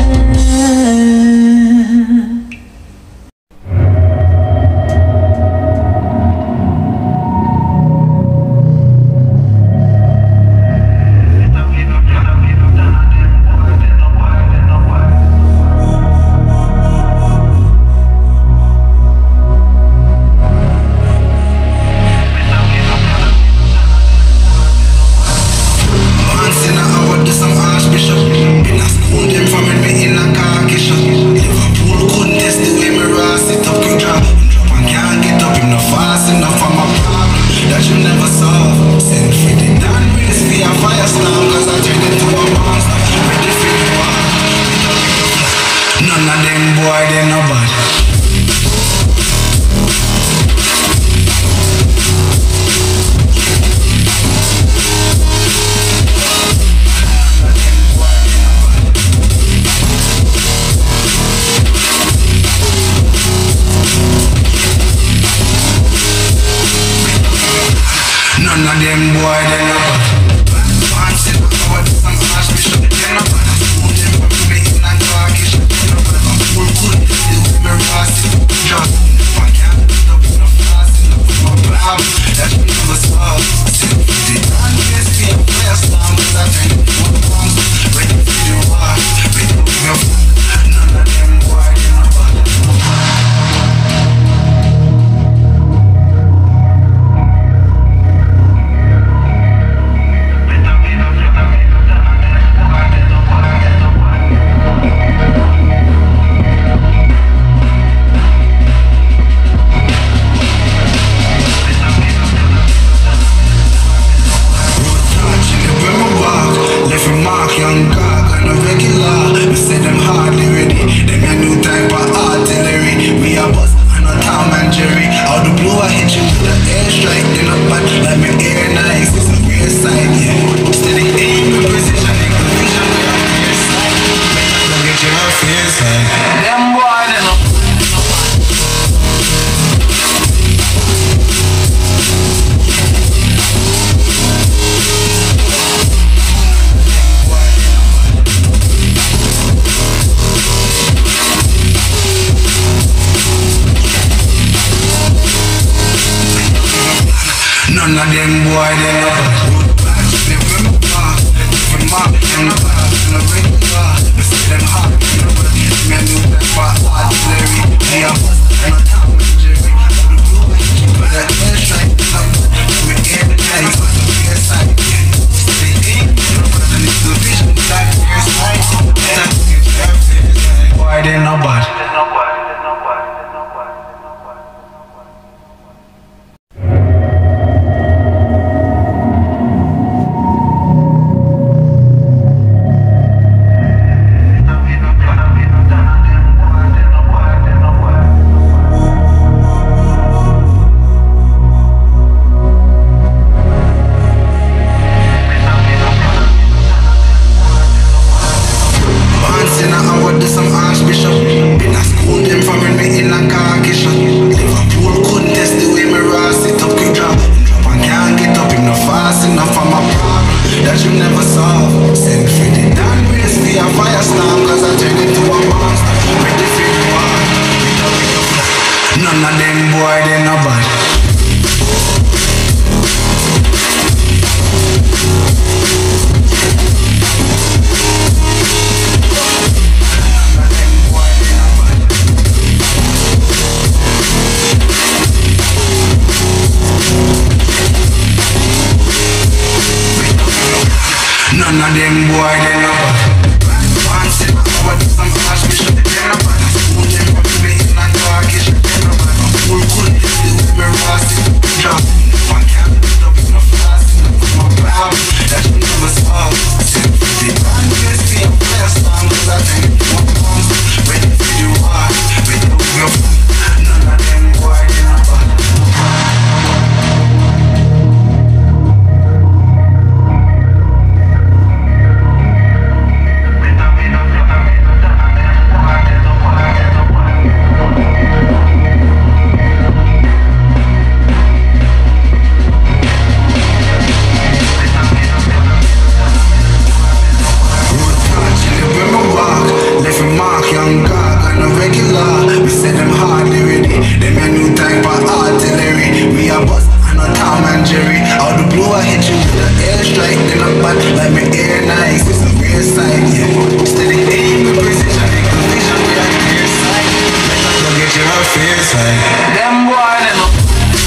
F: None of them boy they know road back. They wear my bar, from my and the bar and the regular. We see them hot, you know what? Me and you that for artillery. Me a bust and a Tom and Jerry. The blue and but that airstrike. We air the night, but the air side. They ain't, you know what? And it's the vision that air side. Boy they know bad. side. Them boy them up.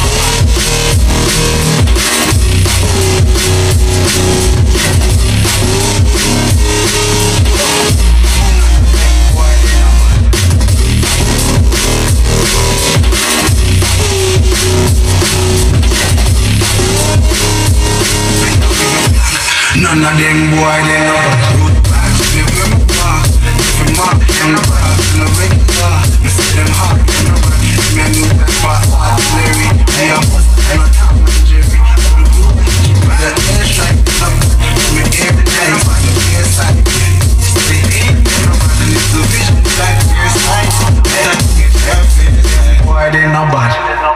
F: None of them boy they know root back. They wear my car, different mark, and the brass and the regular. Me see them hard, and the man, me know that fat artillery. They are bust and a Tom and Jerry. That air strike up, me every day. On the fair side, they ain't no man, and it's the vision like fair side. They don't get that fair side. Boy they know bad.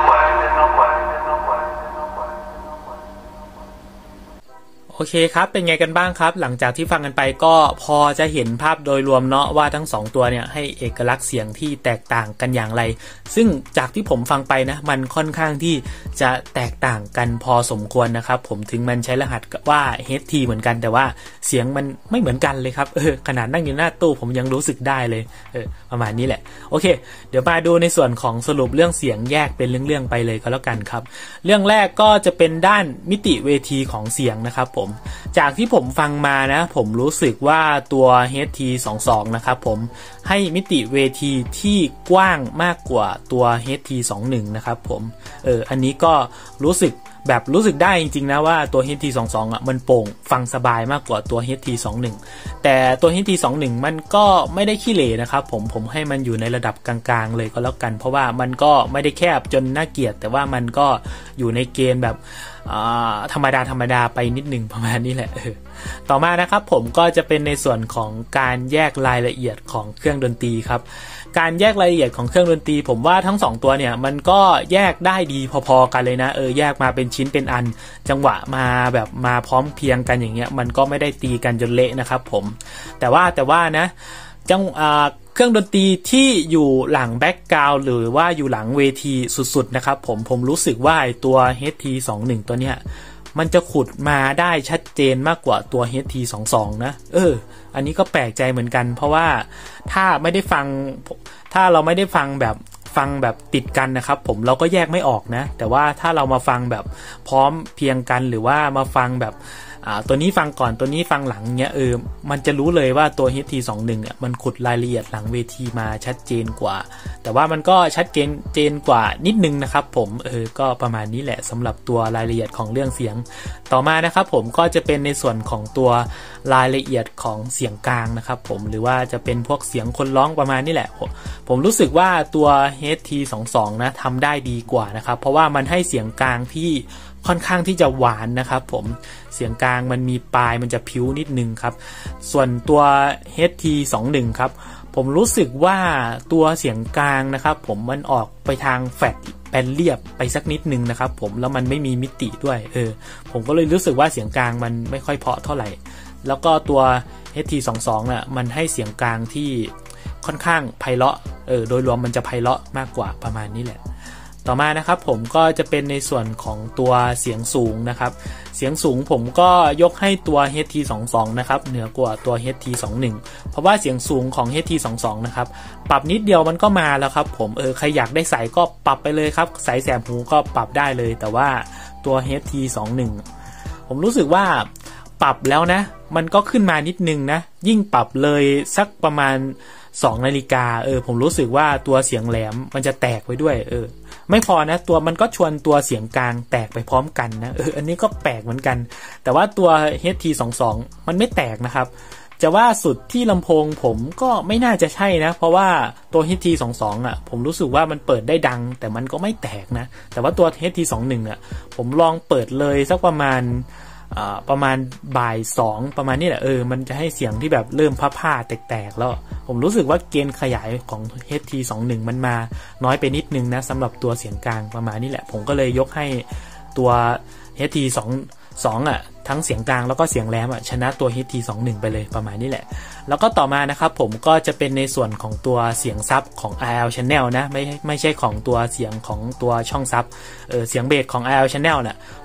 A: โอเคครับเป็นไงกันบ้างครับหลังจากที่ฟังกันไปก็พอจะเห็นภาพโดยรวมเนาะว่าทั้งสองตัวเนี่ยให้เอกลักษณ์เสียงที่แตกต่างกันอย่างไรซึ่งจากที่ผมฟังไปนะมันค่อนข้างที่จะแตกต่างกันพอสมควรนะครับผมถึงมันใช้รหัสว่า เอช ที เหมือนกันแต่ว่าเสียงมันไม่เหมือนกันเลยครับเออขนาดนั่งอยู่หน้าตู้ผมยังรู้สึกได้เลยเออประมาณนี้แหละโอเคเดี๋ยวมาดูในส่วนของสรุปเรื่องเสียงแยกเป็นเรื่องๆไปเลยก็แล้วกันครับเรื่องแรกก็จะเป็นด้านมิติเวทีของเสียงนะครับผมจากที่ผมฟังมานะผมรู้สึกว่าตัว เอช ที สองสิบสอง นะครับผมให้มิติเวทีที่กว้างมากกว่าตัว เอช ที สองสิบเอ็ด นะครับผมเอออันนี้ก็รู้สึกแบบรู้สึกได้จริงๆนะว่าตัว เอช ที สองสิบสองอ่ะมันโปร่งฟังสบายมากกว่าตัว เอช ที สองสิบเอ็ด แต่ตัว เอช ที สองสิบเอ็ด มันก็ไม่ได้ขี้เหร่นะครับผมผมให้มันอยู่ในระดับกลางๆเลยก็แล้วกันเพราะว่ามันก็ไม่ได้แคบจนน่าเกลียดแต่ว่ามันก็อยู่ในเกณฑ์แบบธรรมดาธรรมดาไปนิดนึงประมาณนี้แหละต่อมานะครับผมก็จะเป็นในส่วนของการแยกรายละเอียดของเครื่องดนตรีครับการแยกรายละเอียดของเครื่องดนตรีผมว่าทั้งสองตัวเนี่ยมันก็แยกได้ดีพอๆกันเลยนะเออแยกมาเป็นชิ้นเป็นอันจังหวะมาแบบมาพร้อมเพียงกันอย่างเงี้ยมันก็ไม่ได้ตีกันจนเละนะครับผมแต่ว่าแต่ว่านะจังเครื่องดนตรีที่อยู่หลังแบ็คกราวด์หรือว่าอยู่หลังเวทีสุดๆนะครับผมผมรู้สึกว่าตัว เอช ที สองสิบเอ็ด ตัวเนี้ยมันจะขุดมาได้ชัดเจนมากกว่าตัว เอช ที สองสิบสอง นะเอออันนี้ก็แปลกใจเหมือนกันเพราะว่าถ้าไม่ได้ฟังถ้าเราไม่ได้ฟังแบบฟังแบบติดกันนะครับผมเราก็แยกไม่ออกนะแต่ว่าถ้าเรามาฟังแบบพร้อมเพียงกันหรือว่ามาฟังแบบอ่าตัวนี้ฟังก่อนตัวนี้ฟังหลังเนี้ยเออมันจะรู้เลยว่าตัว เอช ที สองสิบเอ็ด เนี่ยมันขุดรายละเอียดหลังเวทีมาชัดเจนกว่าแต่ว่ามันก็ชัดเจนเจนกว่านิดนึงนะครับผมเออก็ประมาณนี้แหละสำหรับตัวรายละเอียดของเรื่องเสียงต่อมานะครับผมก็จะเป็นในส่วนของตัวรายละเอียดของเสียงกลางนะครับผมหรือว่าจะเป็นพวกเสียงคนร้องประมาณนี้แหละผมรู้สึกว่าตัว เอช ที สองสิบสอง นะทำได้ดีกว่านะครับเพราะว่ามันให้เสียงกลางที่ค่อนข้างที่จะหวานนะครับผมเสียงกลางมันมีปลายมันจะพิ้วนิดนึงครับส่วนตัว เอช ที สองสิบเอ็ด ครับผมรู้สึกว่าตัวเสียงกลางนะครับผมมันออกไปทางแฟลตแบนเรียบไปสักนิดนึงนะครับผมแล้วมันไม่มีมิติด้วยเออผมก็เลยรู้สึกว่าเสียงกลางมันไม่ค่อยเพราะเท่าไหร่แล้วก็ตัว เอช ที สองสิบสอง น่ะมันให้เสียงกลางที่ค่อนข้างไพเราะเออโดยรวมมันจะไพเราะมากกว่าประมาณนี้แหละต่อมานะครับผมก็จะเป็นในส่วนของตัวเสียงสูงนะครับเสียงสูงผมก็ยกให้ตัว เอช ที สองสิบสอง นะครับเหนือกว่าตัว เอช ที สองสิบเอ็ด เพราะว่าเสียงสูงของ เอช ที สองสิบสอง นะครับปรับนิดเดียวมันก็มาแล้วครับผมเออใครอยากได้ใส่ก็ปรับไปเลยครับใส่แสบหูก็ปรับได้เลยแต่ว่าตัว เอช ที สองสิบเอ็ด ผมรู้สึกว่าปรับแล้วนะมันก็ขึ้นมานิดนึงนะยิ่งปรับเลยสักประมาณสองนาฬิกาเออผมรู้สึกว่าตัวเสียงแหลมมันจะแตกไปด้วยเออไม่พอนะตัวมันก็ชวนตัวเสียงกลางแตกไปพร้อมกันนะเอออันนี้ก็แปลกเหมือนกันแต่ว่าตัว เอช ที สองสิบสอง มันไม่แตกนะครับจะว่าสุดที่ลำโพงผมก็ไม่น่าจะใช่นะเพราะว่าตัว เอช ที สองสิบสอง อ่ะผมรู้สึกว่ามันเปิดได้ดังแต่มันก็ไม่แตกนะแต่ว่าตัว เอช ที สองสิบเอ็ด อ่ะผมลองเปิดเลยสักประมาณประมาณบ่ายสองประมาณนี้แหละเออมันจะให้เสียงที่แบบเริ่มผ้าๆแตกๆแล้วผมรู้สึกว่าเกณฑ์ขยายของ เอช ที สองสิบเอ็ด มันมาน้อยไปนิดนึงนะสำหรับตัวเสียงกลางประมาณนี้แหละผมก็เลยยกให้ตัว เอช ที สองสิบสอง อ่ะทั้งเสียงกลางแล้วก็เสียงแหลมอ่ะชนะตัว เอช ที สองสิบเอ็ด ไปเลยประมาณนี้แหละแล้วก็ต่อมานะครับผมก็จะเป็นในส่วนของตัวเสียงซับของ อาร์ แอล Channel นะไม่ไม่ใช่ของตัวเสียงของตัวช่องซับเออเสียงเบสของ อาร์ แอล Channel น่ะ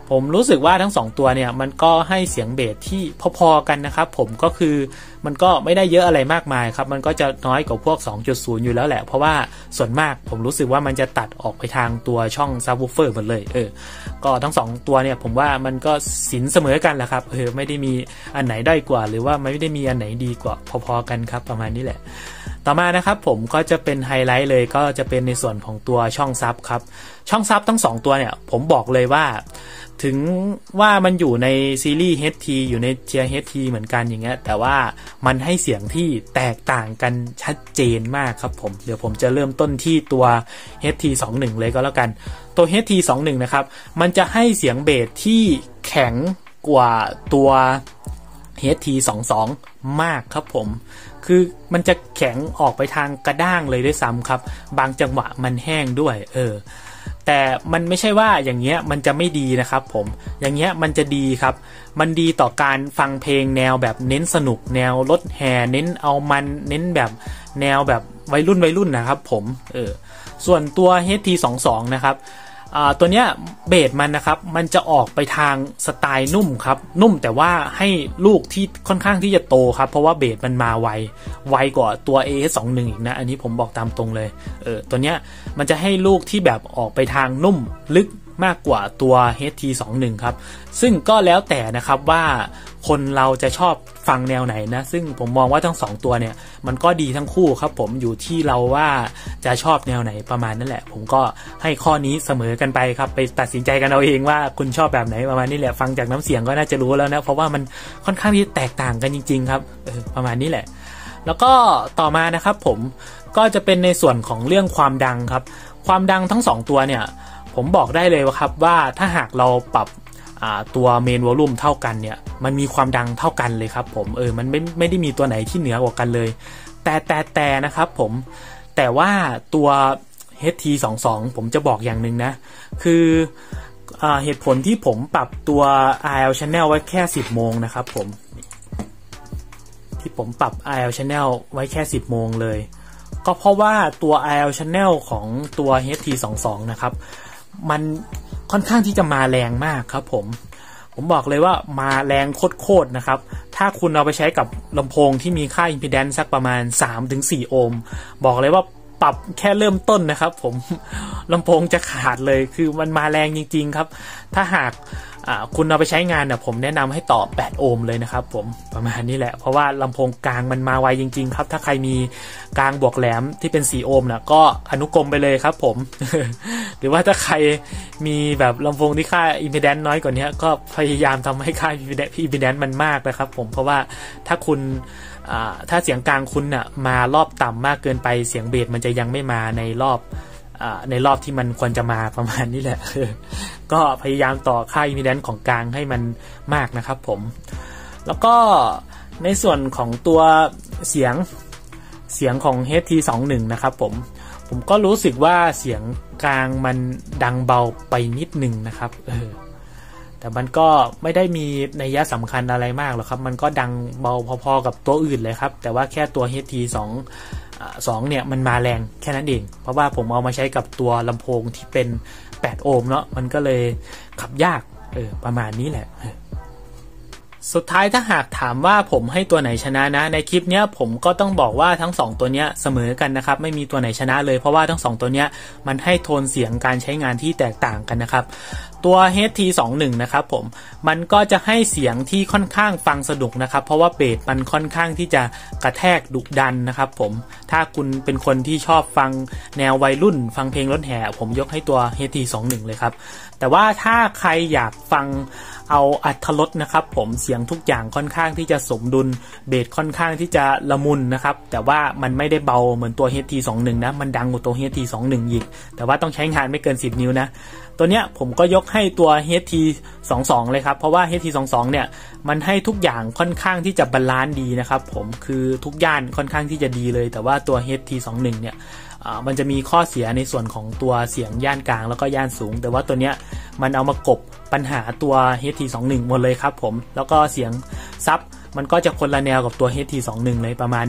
A: ผมรู้สึกว่าทั้งสองตัวเนี่ยมันก็ให้เสียงเบสที่พอๆกันนะครับผมก็คือมันก็ไม่ได้เยอะอะไรมากมายครับมันก็จะน้อยกว่าพวก สองจุดศูนย์ อยู่แล้วแหละเพราะว่าส่วนมากผมรู้สึกว่ามันจะตัดออกไปทางตัวช่องซับวูฟเฟอร์หมดเลยเออก็ทั้งสองตัวเนี่ยผมว่ามันก็สินเสมอกันแหละครับเออไม่ได้มีอันไหนด้อยกว่าหรือว่าไม่ได้มีอันไหนดีกว่าพอๆกันครับประมาณนี้แหละต่อมานะครับผมก็จะเป็นไฮไลท์เลยก็จะเป็นในส่วนของตัวช่องซับครับช่องซับทั้งสองตัวเนี่ยผมบอกเลยว่าถึงว่ามันอยู่ในซีรีส์ เอช ที อยู่ในเทียร์ เอช ที เหมือนกันอย่างเงี้ยแต่ว่ามันให้เสียงที่แตกต่างกันชัดเจนมากครับผมเดี๋ยวผมจะเริ่มต้นที่ตัว เอช ที ยี่สิบเอ็ด เลยก็แล้วกันตัว เอช ที ยี่สิบเอ็ด นะครับมันจะให้เสียงเบสที่แข็งกว่าตัว เอช ที ยี่สิบสอง มากครับผมคือมันจะแข็งออกไปทางกระด้างเลยด้วยซ้ำครับบางจังหวะมันแห้งด้วยเออแต่มันไม่ใช่ว่าอย่างเงี้ยมันจะไม่ดีนะครับผมอย่างเงี้ยมันจะดีครับมันดีต่อการฟังเพลงแนวแบบเน้นสนุกแนวรถแห่เน้นเอามันเน้นแบบแนวแบบวัยรุ่นวัยรุ่นนะครับผมเออส่วนตัว เอช ที ยี่สิบสอง นะครับอ่าตัวเนี้ยเบสมันนะครับมันจะออกไปทางสไตล์นุ่มครับนุ่มแต่ว่าให้ลูกที่ค่อนข้างที่จะโตครับเพราะว่าเบสมันมาไวไวกว่าตัว เอ เอส ยี่สิบเอ็ด อีกนะอันนี้ผมบอกตามตรงเลยเออตัวเนี้ยมันจะให้ลูกที่แบบออกไปทางนุ่มลึกมากกว่าตัว เอช ที ยี่สิบเอ็ด ครับซึ่งก็แล้วแต่นะครับว่าคนเราจะชอบฟังแนวไหนนะซึ่งผมมองว่าทั้งสองตัวเนี่ยมันก็ดีทั้งคู่ครับผมอยู่ที่เราว่าจะชอบแนวไหนประมาณนั่นแหละผมก็ให้ข้อนี้เสมอกันไปครับไปตัดสินใจกันเอาเองว่าคุณชอบแบบไหนประมาณนี้แหละฟังจากน้ำเสียงก็น่าจะรู้แล้วนะเพราะว่ามันค่อนข้างที่แตกต่างกันจริงๆครับเออประมาณนี้แหละแล้วก็ต่อมานะครับผมก็จะเป็นในส่วนของเรื่องความดังครับความดังทั้งสองตัวเนี่ยผมบอกได้เลยว่าครับว่าถ้าหากเราปรับตัวเมนวอลลุ่มเท่ากันเนี่ยมันมีความดังเท่ากันเลยครับผมเออมันไม่ไม่ได้มีตัวไหนที่เหนือกว่ากันเลยแต่แต่แต่นะครับผมแต่ว่าตัว เอช ที ยี่สิบสอง ผมจะบอกอย่างหนึ่งนะคืออ่าเหตุผลที่ผมปรับตัว อาร์ แอล Channel ไว้แค่สิบโมงนะครับผมที่ผมปรับ อาร์ แอล Channel ไว้แค่สิบโมงเลยก็เพราะว่าตัว อาร์ แอล Channel ของตัว เอช ที ยี่สิบสอง นะครับมันค่อนข้างที่จะมาแรงมากครับผมผมบอกเลยว่ามาแรงโคตรๆนะครับถ้าคุณเอาไปใช้กับลำโพงที่มีค่าอิมพีแดนซ์สักประมาณ สามถึงสี่ โอห์มบอกเลยว่าปรับแค่เริ่มต้นนะครับผมลำโพงจะขาดเลยคือมันมาแรงจริงๆครับถ้าหากคุณเอาไปใช้งานเนี่ยผมแนะนำให้ต่อแปดโอห์มเลยนะครับผมประมาณนี้แหละเพราะว่าลำโพงกลางมันมาไวจริงๆครับถ้าใครมีกลางบวกแหลมที่เป็นสี่โอห์มนะก็อนุกรมไปเลยครับผม หรือว่าถ้าใครมีแบบลำโพงที่ค่าอิมพีแดนซ์น้อยกว่านี้ก็พยายามทำให้ค่าอิมพีแดนซ์มันมากนะครับผมเพราะว่าถ้าคุณถ้าเสียงกลางคุณน่ะมารอบต่ำมากเกินไปเสียงเบสมันจะยังไม่มาในรอบในรอบที่มันควรจะมาประมาณนี้แหละ ก็พยายามต่อค่าอิมพีแดนซ์ของกลางให้มันมากนะครับผมแล้วก็ในส่วนของตัวเสียงเสียงของ เอช ที ยี่สิบเอ็ด นะครับผมผมก็รู้สึกว่าเสียงกลางมันดังเบาไปนิดนึงนะครับเออแต่มันก็ไม่ได้มีนัยสำคัญอะไรมากหรอกครับมันก็ดังเบาพอๆกับตัวอื่นเลยครับแต่ว่าแค่ตัว เอช ที สองสองเนี่ยมันมาแรงแค่นั้นเองเพราะว่าผมเอามาใช้กับตัวลำโพงที่เป็นแปดโอห์มเนาะมันก็เลยขับยากเออประมาณนี้แหละสุดท้ายถ้าหากถามว่าผมให้ตัวไหนชนะนะในคลิปเนี้ยผมก็ต้องบอกว่าทั้งสองตัวเนี้ยเสมอกันนะครับไม่มีตัวไหนชนะเลยเพราะว่าทั้งสองตัวเนี้ยมันให้โทนเสียงการใช้งานที่แตกต่างกันนะครับตัว เอช ที ยี่สิบเอ็ด นะครับผมมันก็จะให้เสียงที่ค่อนข้างฟังสนุกนะครับเพราะว่าเบสมันค่อนข้างที่จะกระแทกดุดันนะครับผมถ้าคุณเป็นคนที่ชอบฟังแนววัยรุ่นฟังเพลงรถแห่ผมยกให้ตัว เอช ที ยี่สิบเอ็ด เลยครับแต่ว่าถ้าใครอยากฟังเอาอรรถรสนะครับผมเสียงทุกอย่างค่อนข้างที่จะสมดุลเบสค่อนข้างที่จะละมุนนะครับแต่ว่ามันไม่ได้เบาเหมือนตัว เอช ที ยี่สิบเอ็ด นะมันดังกว่าตัว เอช ที ยี่สิบเอ็ด อีกแต่ว่าต้องใช้งานไม่เกินสิบนิ้วนะตัวเนี้ยผมก็ยกให้ตัว เอช ที ยี่สิบสอง เลยครับเพราะว่า เอช ที ยี่สิบสอง เนี่ยมันให้ทุกอย่างค่อนข้างที่จะบาลานซ์ดีนะครับผมคือทุกย่านค่อนข้างที่จะดีเลยแต่ว่าตัว เอช ที ยี่สิบเอ็ด เนี่ยมันจะมีข้อเสียในส่วนของตัวเสียงย่านกลางแล้วก็ย่านสูงแต่ว่าตัวเนี้ยมันเอามากบปัญหาตัว เอช ที ยี่สิบเอ็ด หมดเลยครับผมแล้วก็เสียงซับมันก็จะคนละแนวกับตัว เอช ที ยี่สิบเอ็ด เลยประมาณนี้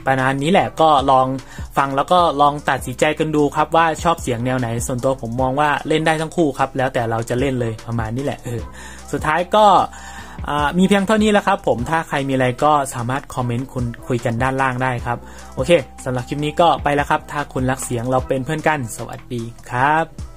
A: ประมาณนี้แหละก็ลองฟังแล้วก็ลองตัดสินใจกันดูครับว่าชอบเสียงแนวไหนส่วนตัวผมมองว่าเล่นได้ทั้งคู่ครับแล้วแต่เราจะเล่นเลยประมาณนี้แหละเออสุดท้ายก็มีเพียงเท่านี้แล้วครับผมถ้าใครมีอะไรก็สามารถคอมเมนต์คุณคุยกันด้านล่างได้ครับโอเคสำหรับคลิปนี้ก็ไปแล้วครับถ้าคุณรักเสียงเราเป็นเพื่อนกันสวัสดีครับ